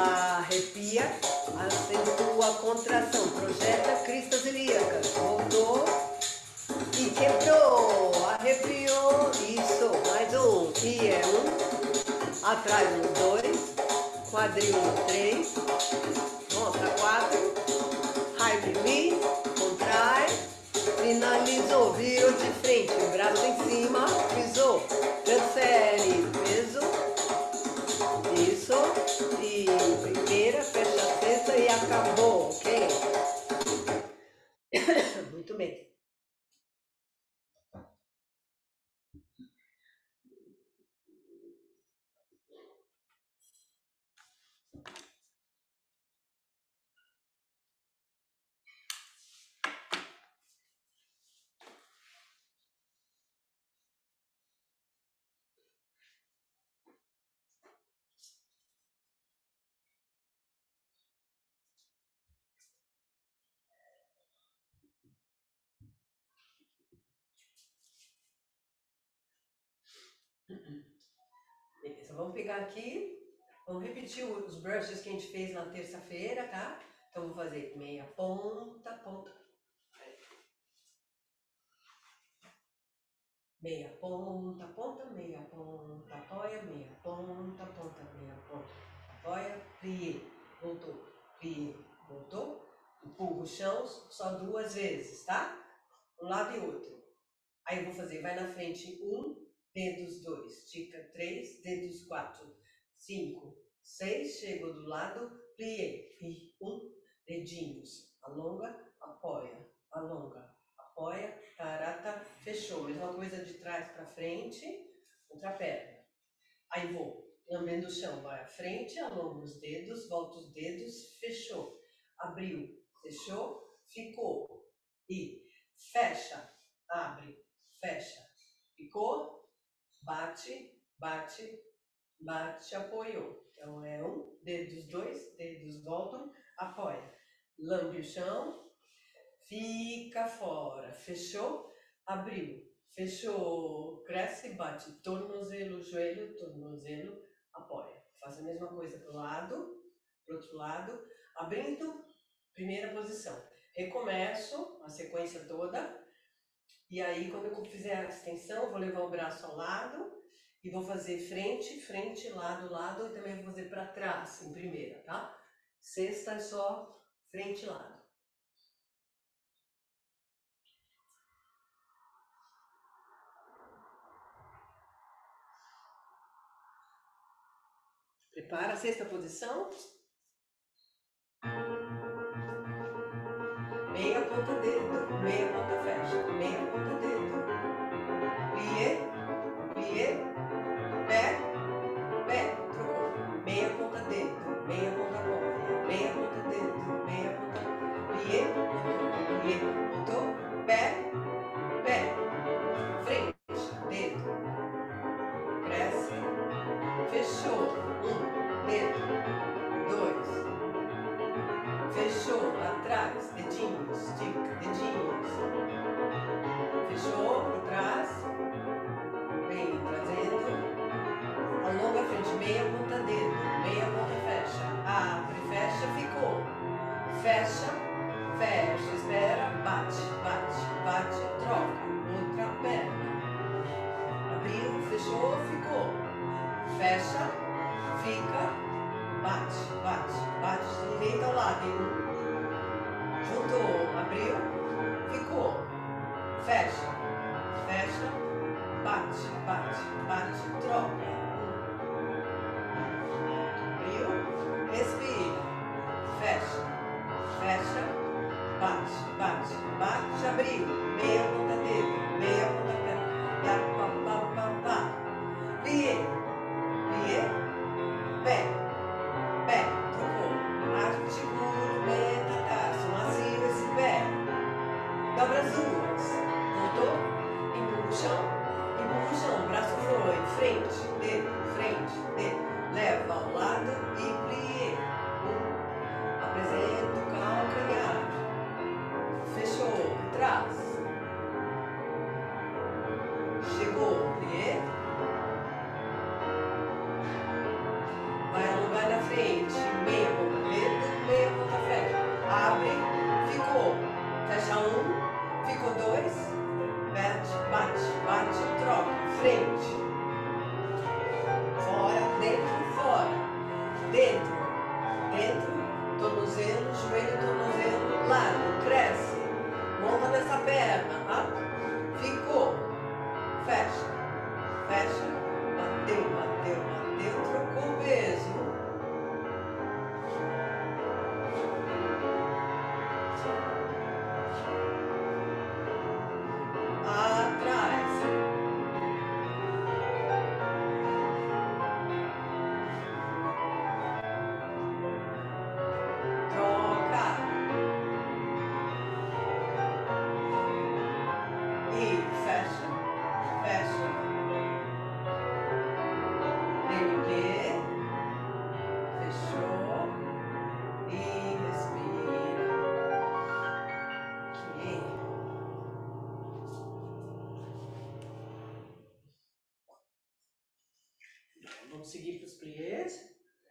contração, projeta cristas ilíacas, voltou e quebrou, arrepiou, isso, mais um, e é um, atrás no dois, quadril no três, volta quatro, high release, contrai, finalizou, virou de frente, braço em cima, pisou, transfere peso, isso, e primeira, fecha a sexta e acabou, ok? Muito bem. Beleza, vamos pegar aqui, vamos repetir os brushes que a gente fez na terça-feira, tá? Então, vou fazer meia ponta, ponta, meia ponta, ponta, meia ponta, apoia, meia ponta, ponta, meia ponta, apoia, plié, voltou, plié, voltou, empurra o chão só duas vezes, tá? Um lado e outro. Aí eu vou fazer, vai na frente, um, dedos dois, estica três, dedos quatro, cinco, seis, chego do lado, plié, e um, dedinhos, alonga, apoia, alonga, apoia, tarata, fechou. Mesma coisa de trás para frente, outra perna. Aí vou lambendo o chão, vai à frente, alonga os dedos, volta os dedos, fechou, abriu, fechou, ficou, e fecha, abre, fecha, ficou, bate, bate, bate, apoiou. Então é um, dedos dois, dedos voltam, apoia, lambe o chão, fica fora, fechou, abriu, fechou, cresce, bate, tornozelo, joelho, tornozelo, apoia. Faz a mesma coisa pro lado, pro outro lado, abrindo, primeira posição. Recomeço a sequência toda. E aí, quando eu fizer a extensão, eu vou levar o braço ao lado e vou fazer frente, frente, lado, lado, e também vou fazer para trás em primeira, tá? Sexta é só frente, lado. Prepara a sexta posição. Meia ponta dedo, meia ponta fecha, meia ponta dedo. Plié, plié, pé, pé, trocou. Meia ponta dedo, meia ponta ponta, meia ponta dedo, meia ponta, plié, voltou, plié, voltou, pé, pé, frente, dedo, cresce, fechou, um, dedo, dois, fechou, atrás, dedinhos, estica, dedinhos, fechou, para trás, vem trazendo, alonga a frente, meia ponta dedo, meia ponta fecha, abre, fecha, ficou, fecha, fecha, espera, bate, bate, bate, troca, outra perna, abriu, fechou, ficou, fecha, fica, bate, bate, bate, direita ao lado, juntou, abriu, ficou, fecha, fecha, bate, bate, bate, troca, abriu, respira, fecha, fecha, bate, bate, bate, abriu, meia ponta dedo, meia ponta perna, pá, pá, pá, pá, plié, plié, pé, pé, trocou, articula o metatarso, macio esse pé, dobra as duas, voltou, seguir para os pliés.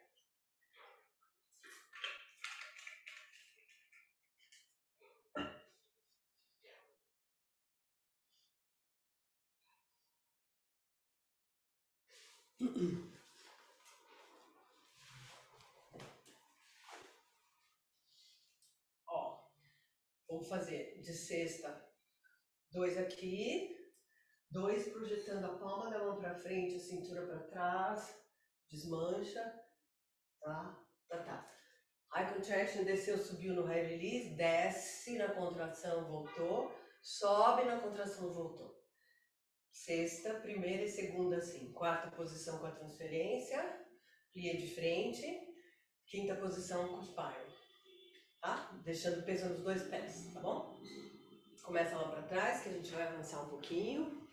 Ó, vamos fazer de sexta, dois aqui, dois projetando a palma da mão para frente, a cintura para trás, desmancha, tá? Tá, tá. High contraction, desceu, subiu no high release, desce na contração, voltou, sobe na contração, voltou. Sexta, primeira e segunda assim. Quarta posição com a transferência, plie de frente. Quinta posição com o spine, tá? Deixando peso nos dois pés, tá bom? Começa lá para trás, que a gente vai avançar um pouquinho.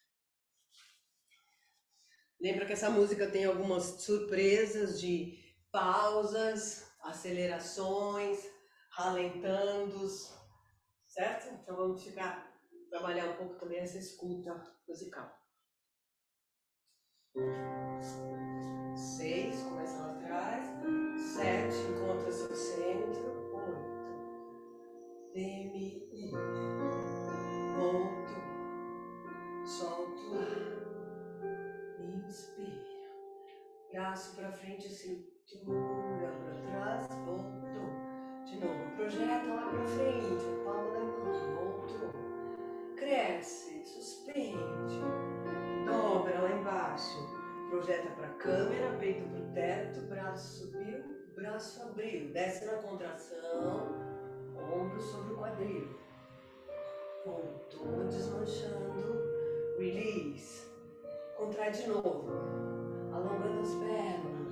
Lembra que essa música tem algumas surpresas de pausas, acelerações, ralentandos, certo? Então vamos ficar, trabalhar um pouco também essa escuta musical. Seis, começa lá atrás. Sete, encontra seu centro. Oito. Demi. Volto. Solto o ar. Inspira. Braço para frente, cintura para trás. Voltou. De novo. Projeta lá para frente. A palma da mão. Voltou. Cresce. Suspende. Dobra lá embaixo. Projeta para a câmera, peito para o teto, braço subiu, braço abriu. Desce na contração, ombro sobre o quadril. Voltou, desmanchando. Release. Contrai de novo. Alongando as pernas.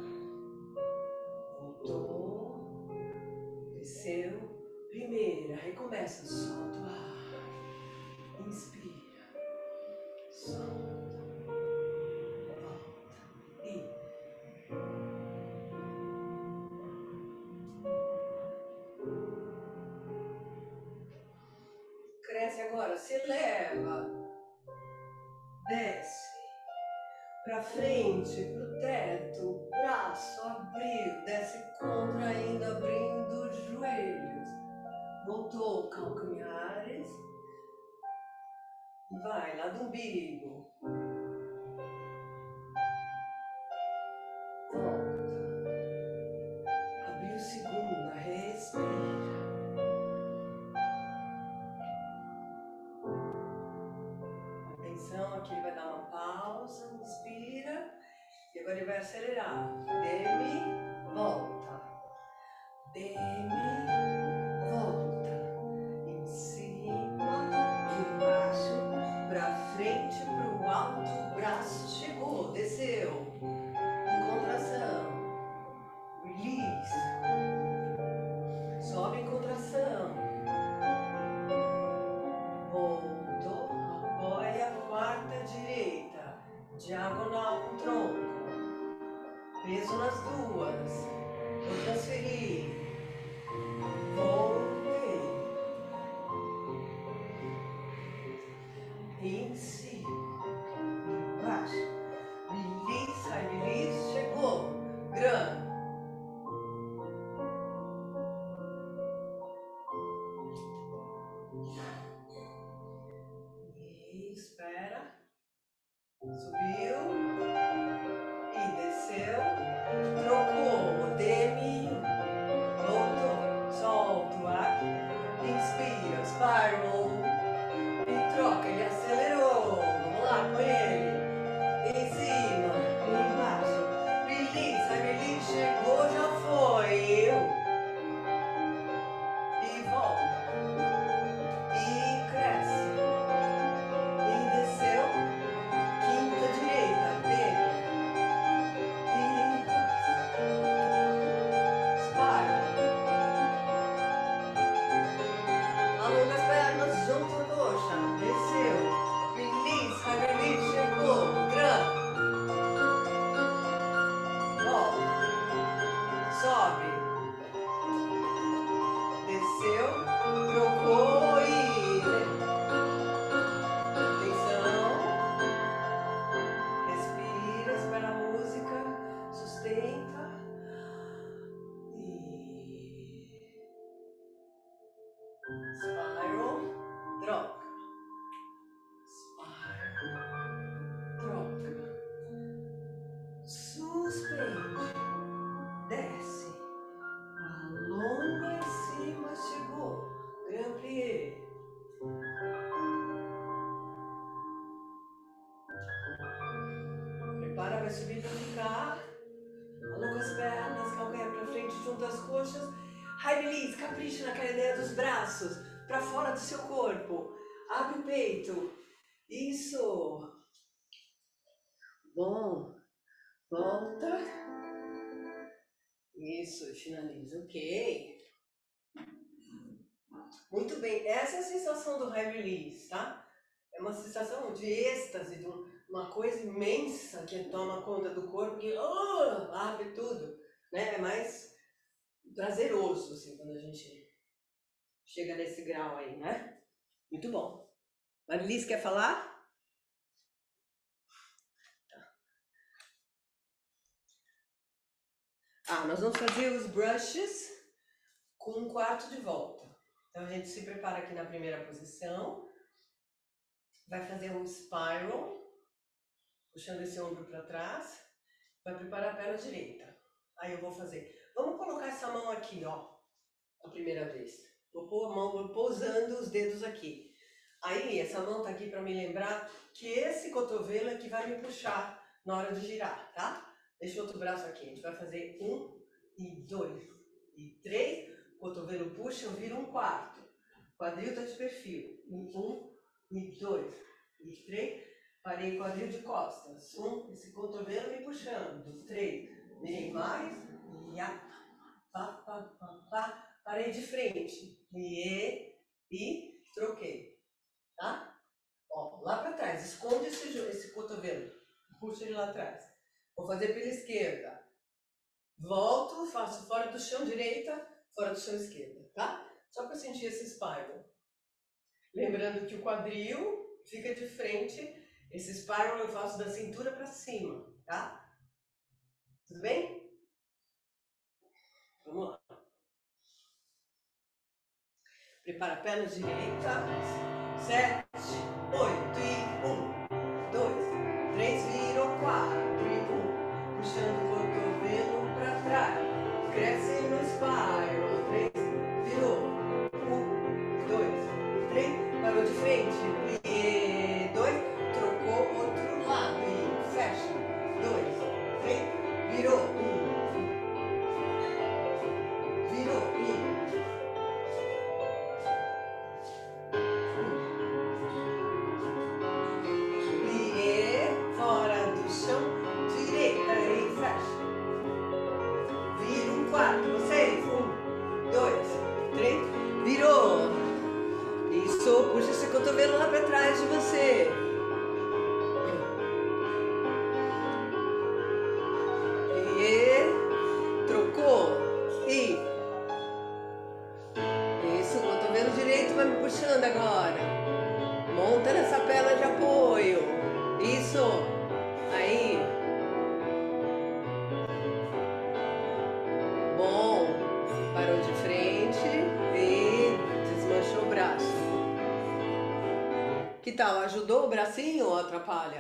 Voltou. Desceu. Primeira. Recomeça. Solta o ar. Inspira. Solta. Cresce agora, se eleva, desce, pra frente, pro teto, braço, abriu, desce contraindo, abrindo os joelhos, voltou, calcanhares, vai lá do umbigo, volta, abriu segunda, respira. Aqui ele vai dar uma pausa, inspira, e agora ele vai acelerar. Demi, volta. Demi, volta. Em cima, embaixo, pra frente, pro alto, braço chegou, desceu. Em contração. Release. Sobe em contração. Direita, diagonal com tronco, peso nas duas, vou transferir, voltei, em cima, embaixo, release, high release, chegou, grande. Espera. Subiu e desceu, trocou, demi, voltou, solta o ar, inspira, spiral e troca, ele acelerou, sustenta. E spiral, troca. Spiral, troca. Suspende. Desce. Alonga em cima, chegou. Grand plié. Prepara, vai subir para ficar. Alonga as pernas, calcanhar para frente, junta as coxas. High release, capricha naquela ideia dos braços para fora do seu corpo. Abre o peito. Isso. Bom. Volta. Isso, finaliza. Ok. Muito bem. Essa é a sensação do high release, tá? É uma sensação de êxtase, de uma coisa imensa que toma conta do corpo, que oh, abre tudo, né? É mais prazeroso, assim, quando a gente chega nesse grau aí, né? Muito bom. Marilis, quer falar? Ah, nós vamos fazer os brushes com um quarto de volta. Então a gente se prepara aqui na primeira posição. Vai fazer um spiral, puxando esse ombro para trás. Vai preparar a perna direita. Aí eu vou fazer. Vamos colocar essa mão aqui, ó. A primeira vez. Vou pôr a mão, vou pousando os dedos aqui. Aí essa mão tá aqui para me lembrar que esse cotovelo é que vai me puxar na hora de girar, tá? Deixa o outro braço aqui. A gente vai fazer um e dois e três. O cotovelo puxa, eu viro um quarto. O quadril tá de perfil. Um e dois e três. Parei quadril de costas. Um, esse cotovelo me puxando. Três. Virei mais. E a, pá, pá, pá, pá. Parei de frente. E, e troquei. Tá? Ó, lá para trás. Esconde esse, esse cotovelo. Puxa ele lá atrás. Vou fazer pela esquerda. Volto, faço fora do chão direita, fora do chão esquerda, tá? Só para sentir esse spiral. Lembrando que o quadril fica de frente. Esse spiral eu faço da cintura para cima, tá? Tudo bem? Vamos lá. Prepara a perna direita. Sete, oito e um, dois, três, virou quatro e um. Puxando o cotovelo para trás. Cresce no spiral. Três, virou. Um, dois, três. Parou de frente. E dois. Trocou outro lado. E fecha. Dois, três. Virou. Um. Virou. E puxa esse cotovelo lá para trás de você. E trocou. E isso, o cotovelo direito vai me puxando agora. Monta nessa perna de apoio. Isso. Aí. Bom. Parou de frente e desmanchou o braço. Que tal? Ajudou o bracinho ou atrapalha?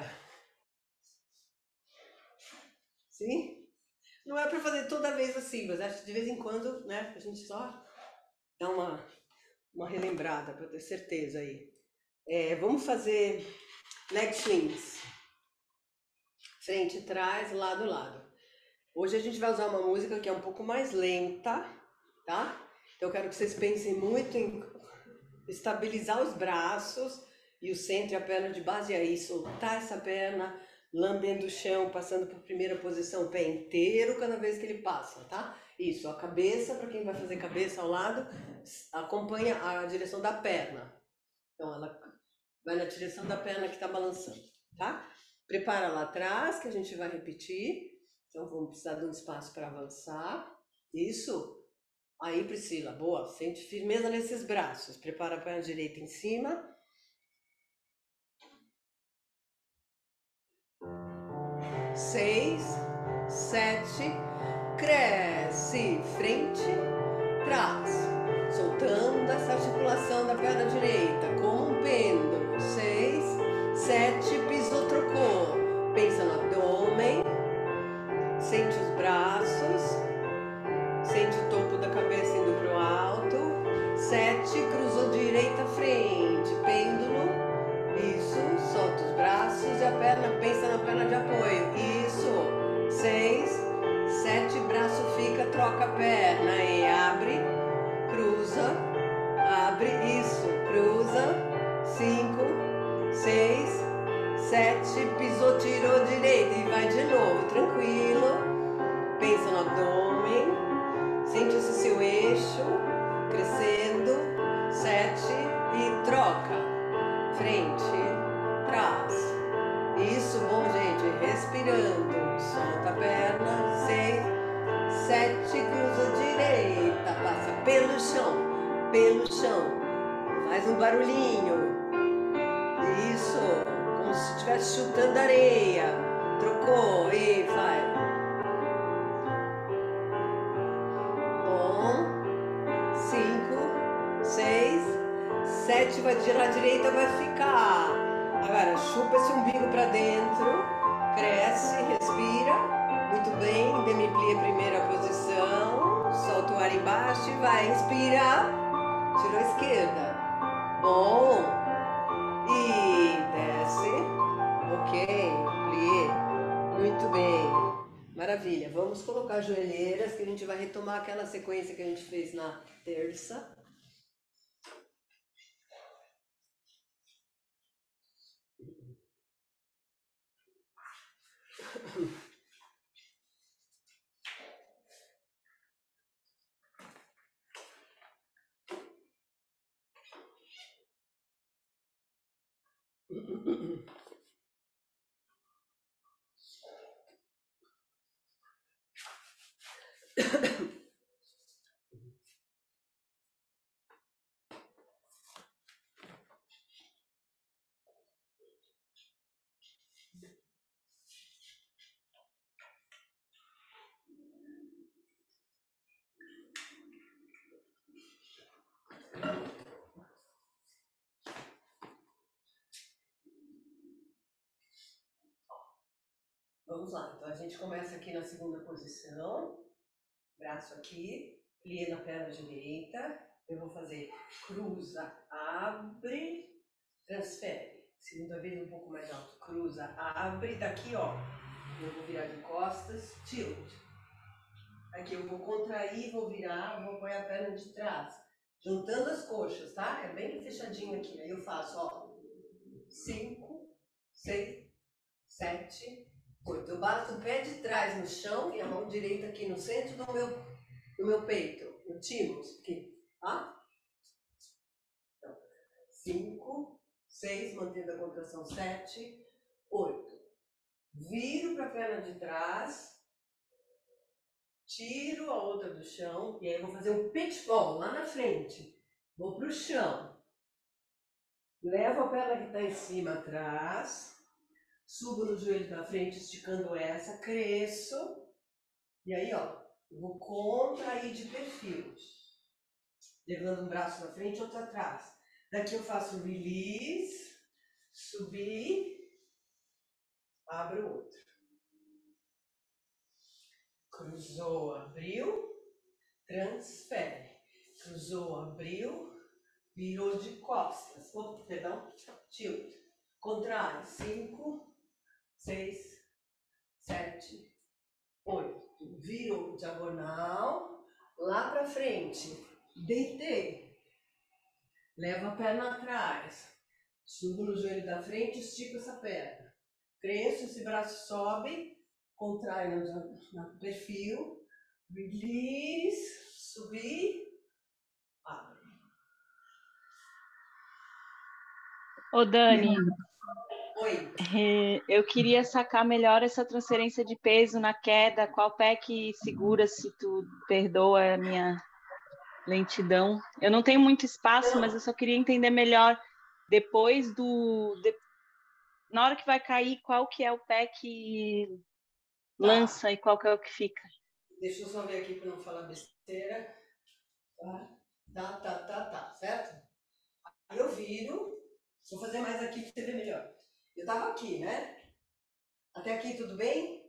Sim? Não é para fazer toda vez assim, mas acho que de vez em quando, né, a gente só dá uma, uma relembrada para ter certeza aí. É, vamos fazer leg swings. Frente, trás, lado, lado. Hoje a gente vai usar uma música que é um pouco mais lenta, tá? Então eu quero que vocês pensem muito em estabilizar os braços e o centro e a perna de base, e aí soltar essa perna, lambendo o chão, passando para a primeira posição, pé inteiro cada vez que ele passa, tá? Isso, a cabeça, para quem vai fazer cabeça ao lado, acompanha a direção da perna. Então ela vai na direção da perna que está balançando, tá? Prepara lá atrás, que a gente vai repetir. Então vamos precisar de um espaço para avançar. Isso. Aí, Priscila, boa. Sente firmeza nesses braços. Prepara a perna direita em cima. Seis, sete, sete, cresce, frente, trás, soltando essa articulação da perna direita, como um pêndulo, seis, sete, pisou, trocou, pensa no abdômen, sente os braços, sente o topo da cabeça indo para o alto, sete, cruzou direita, frente, pêndulo, isso, solta os braços e a perna, pensa na perna de apoio, isso, seis, sete, braço fica, troca a perna e abre, cruza, abre, isso, cruza, cinco, seis, sete, pisou, tirou direita e vai de novo, tranquilo, pensa no abdômen, sente esse seu eixo, crescendo, sete e troca, frente, trás, isso, bom gente, respirando, solta a perna, seis, sete, cruza direita, passa pelo chão, pelo chão, faz um barulhinho, isso, como se estivesse chutando areia, trocou e vai. Bom, cinco, seis, sete, vai girar à direita, vai ficar. Agora, chupa esse umbigo para dentro, cresce, respira, muito bem, demi-plie, primeira posição, solta o ar embaixo e vai, inspira, tirou a esquerda, bom, e desce, ok, plie, muito bem, maravilha, vamos colocar joelheiras que a gente vai retomar aquela sequência que a gente fez na terça. Vamos lá, então a gente começa aqui na segunda posição, braço aqui, plie na perna direita, eu vou fazer cruza, abre, transfere, segunda vez um pouco mais alto, cruza, abre, daqui ó, eu vou virar de costas, tilt, aqui eu vou contrair, vou virar, vou apoiar a perna de trás, juntando as coxas, tá? É bem fechadinho aqui, aí eu faço ó, cinco, seis, sete, oito. Eu bato o pé de trás no chão e a mão direita aqui no centro do meu, do meu peito, no tímus, aqui, tá? Então, cinco, seis, mantendo a contração, sete, oito. Viro para a perna de trás, tiro a outra do chão e aí eu vou fazer um pitfall lá na frente. Vou para o chão, levo a perna que está em cima atrás, subo no joelho da frente, esticando essa, cresço, e aí, ó, eu vou contrair de perfil, levando um braço na frente e outro atrás. Daqui eu faço release, subir, abro o outro. Cruzou, abriu, transfere. Cruzou, abriu, virou de costas. Oh, perdão, tilt. Contrai, cinco, seis, sete, oito. Virou diagonal, lá pra frente. Deitei. Levo a perna atrás. Subo no joelho da frente, estico essa perna. Cresço, esse braço sobe, contrai no, no perfil. Release, subir, abre. Ô, Dani, Oi. eh, eu queria sacar melhor essa transferência de peso na queda. Qual pé que segura, se tu perdoa a minha lentidão? Eu não tenho muito espaço, Não. mas eu só queria entender melhor depois do... De, na hora que vai cair, qual que é o pé que Lança e qual que é o que fica. Deixa eu só ver aqui para não falar besteira. Tá, tá, tá, tá, tá, certo? Aí eu viro, vou fazer mais aqui para você ver melhor. Eu tava aqui, né? Até aqui tudo bem?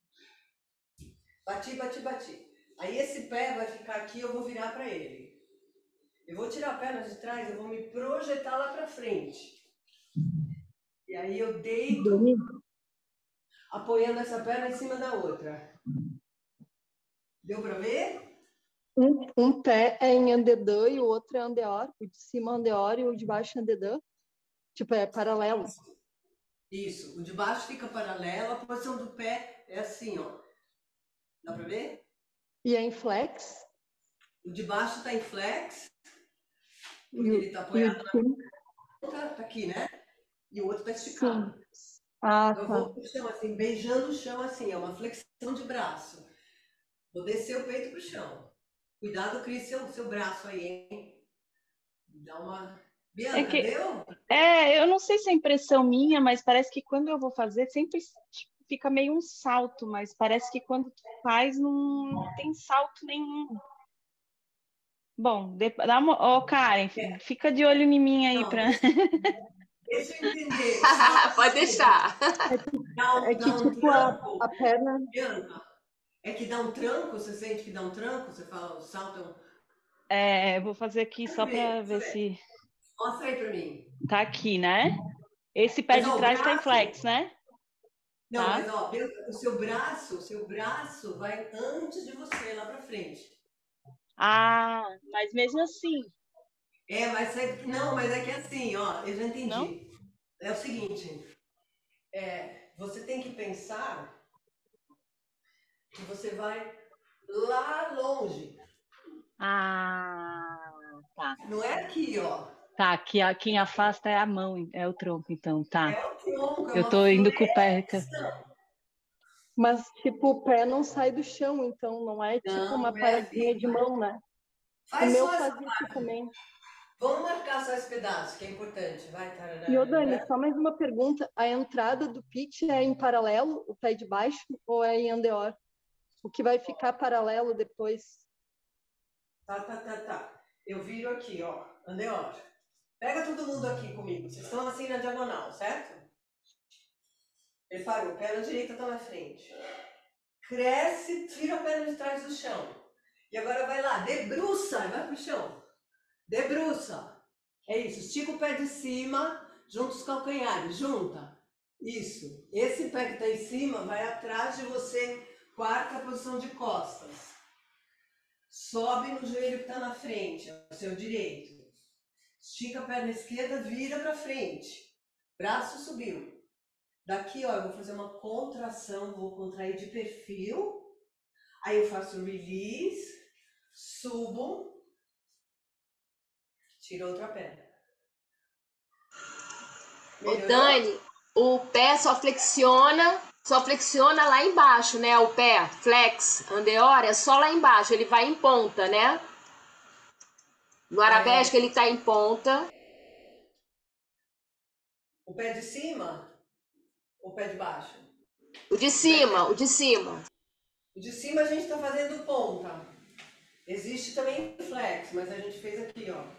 Bati, bati, bati. Aí esse pé vai ficar aqui, eu vou virar para ele. Eu vou tirar a perna de trás, eu vou me projetar lá para frente. E aí eu deito, apoiando essa perna em cima da outra. Deu para ver? Um, um pé é em andedã e o outro é andeor. O de cima é andeor e o de baixo é andedã. Tipo, é paralelo. Isso. O de baixo fica paralelo, a posição do pé é assim, ó. Dá para ver? E é em flex. O de baixo está em flex, porque E o, ele está e o apoiado de na cima? ponta, tá aqui, né? E o outro está esticado. Sim. Ah, Então eu tá. vou pro chão assim, beijando o chão assim, é uma flexão de braço. Vou descer o peito pro chão. Cuidado, Cris, seu, seu braço aí, hein? Dá uma... É Bianca, que, deu? é, eu não sei se é impressão minha, mas parece que quando eu vou fazer, sempre tipo, fica meio um salto, mas parece que quando tu faz, não, não tem salto nenhum. Bom, de- dá uma... Ô, Karen, fica de olho em mim aí Não, pra... deixa, deixa eu entender. Salto Pode deixar. dá É um, que, dá um tipo, a, tranco. a perna... Bianca, é que dá um tranco? Você sente que dá um tranco? Você fala, o salto é um... É, vou fazer aqui Deixa eu só ver, para deixa eu ver ver. se Mostra aí pra mim. tá aqui, né? Esse pé Mas de ó, o trás tá em braço... flex, né? Não, Tá? mas ó, Bianca, o seu braço, o seu braço vai antes de você, lá pra frente. Ah, mas mesmo assim, É, mas é, não, mas é que é assim, ó, eu já não? entendi. É o seguinte, é, você tem que pensar que você vai lá longe. Ah, tá. Não é aqui, ó. Tá, aqui, a- quem afasta é a mão, é o tronco, então, tá. É o tronco, é Eu uma tô indo com o pé. flexão. Mas, tipo, o pé não sai do chão, então não é tipo uma Não, é paradinha assim. de mão, né? O Faz meu só essa faz isso parte. também. Vamos marcar só esse pedaço, que é importante. Vai, E, ô tarará, Dani, né? só mais uma pergunta. A entrada do pitch é em paralelo, o pé de baixo, ou é em andeor? O que vai ficar paralelo depois? Tá, tá, tá, tá. Eu viro aqui, ó. Andeor. Pega todo mundo aqui comigo. Vocês estão assim na diagonal, certo? Ele parou, perna direita está na frente. Cresce, tira a perna de trás do chão. E agora vai lá, debruça, vai pro chão. Debruça. É isso, estica o pé de cima, junta os calcanhares, junta. Isso. Esse pé que está em cima vai atrás de você, quarta posição de costas. Sobe no joelho que está na frente, o seu direito. Estica a perna esquerda, vira para frente. Braço subiu. Daqui, ó, eu vou fazer uma contração, vou contrair de perfil. Aí eu faço release, subo, tiro outra perna. Ô, Melhorou? Dani, o pé só flexiona, só flexiona lá embaixo, né? O pé, flex, andeor, é só lá embaixo, ele vai em ponta, né? No arabesque ele tá em ponta. O pé de cima ou o pé de baixo? O de cima, o de cima. O de cima a gente está fazendo ponta. Existe também flex, mas a gente fez aqui, ó.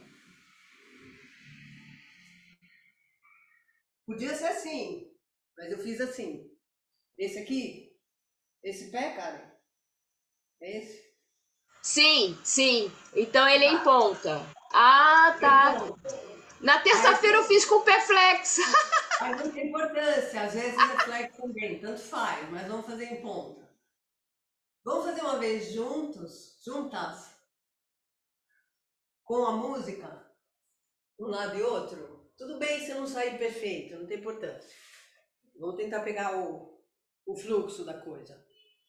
Podia ser assim, mas eu fiz assim. Esse aqui, esse pé, cara, é esse. Sim, sim. Então ele é em ponta. Ah, tá. Na terça-feira eu fiz com o pé flex. Faz muita importância, às vezes é flex também, tanto faz, mas vamos fazer em ponta. Vamos fazer uma vez juntos, juntas, com a música, um lado e outro? Tudo bem se não sair perfeito, não tem importância. Vamos tentar pegar o, o fluxo da coisa.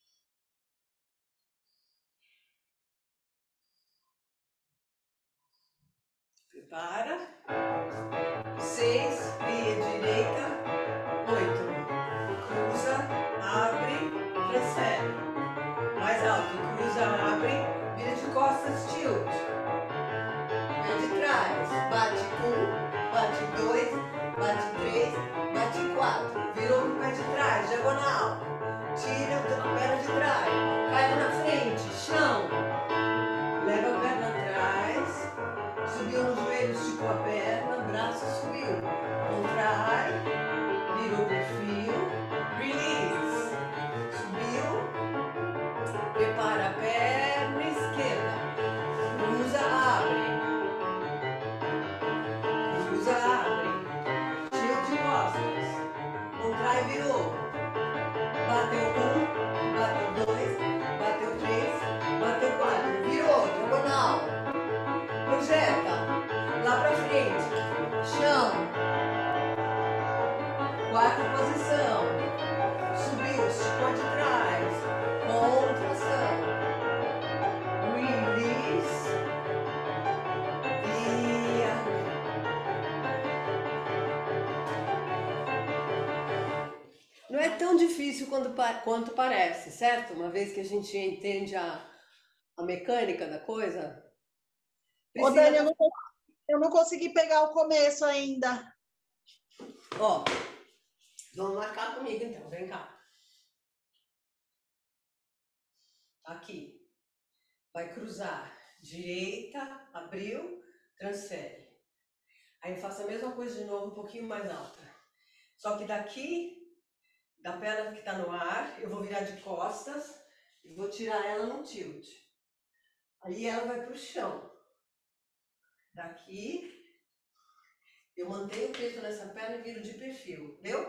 Prepara. Seis, via direita. Oito. Cruza, abre, transfere. Mais alto. Cruza, abre, vira de costas, tilt. Vem de trás. Bate um, bate dois, bate três, bate quatro. Virou pro pé de trás, diagonal. tira a perna de trás, cai lá na frente, chão. Leva a perna atrás, subiu no joelho, esticou a perna, braço subiu. Contrai, virou perfil, release. Subiu, prepara a perna esquerda, cruza, abre. Cruza, abre. Tilt de costas. Contrai, virou. Bateu um, bateu dois, bateu três, bateu quatro. Virou, diagonal. Projeta. Lá pra frente. Chão. Quarta posição. Subiu, esticou de trás. Contração. Release. E abre. Não é tão difícil quanto, quanto parece, certo? Uma vez que a gente entende a, a mecânica da coisa. Ô, Dani, eu não, eu não consegui pegar o começo ainda. Ó, vamos marcar comigo então, vem cá. Aqui. Vai cruzar. Direita, abriu, transfere. Aí eu faço a mesma coisa de novo, um pouquinho mais alta. Só que daqui, da perna que está no ar, eu vou virar de costas e vou tirar ela no tilt. Aí ela vai para o chão. Daqui, eu mantenho o peso nessa perna e viro de perfil. Deu?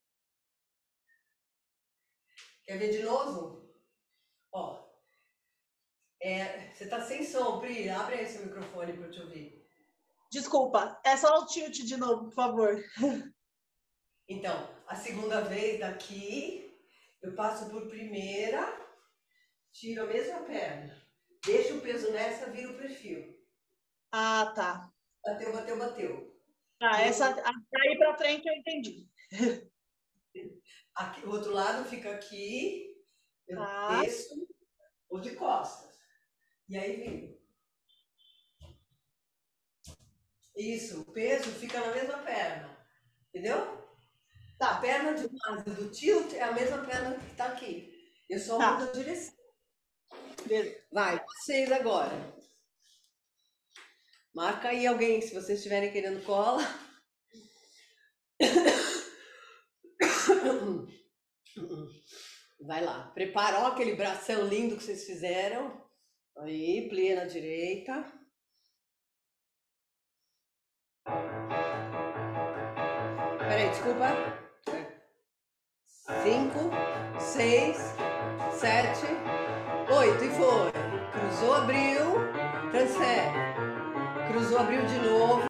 Quer ver de novo? Ó. É, você tá sem som, Pri. Abre aí seu microfone para eu te ouvir. Desculpa, é só o tilt de novo, por favor. Então, a segunda vez daqui, eu passo por primeira, tiro a mesma perna. Deixo o peso nessa, viro o perfil. Ah, tá. Bateu, bateu, bateu. Ah, essa, daí pra frente eu entendi. Aqui, o outro lado fica aqui, eu Tá. desço, ou de costas. E aí viro. Isso, o peso fica na mesma perna. Entendeu? Tá. A perna de base do tilt é a mesma perna que está aqui. Eu só Tá. mudo a direção. Beleza. Vai, vocês agora. Marca aí alguém, se vocês estiverem querendo cola. Vai lá. Prepara, ó, aquele bração lindo que vocês fizeram. Aí, plia na direita. Peraí, desculpa. Cinco, seis, sete, oito e foi. Cruzou, abriu, transfere. Cruzou, abriu de novo.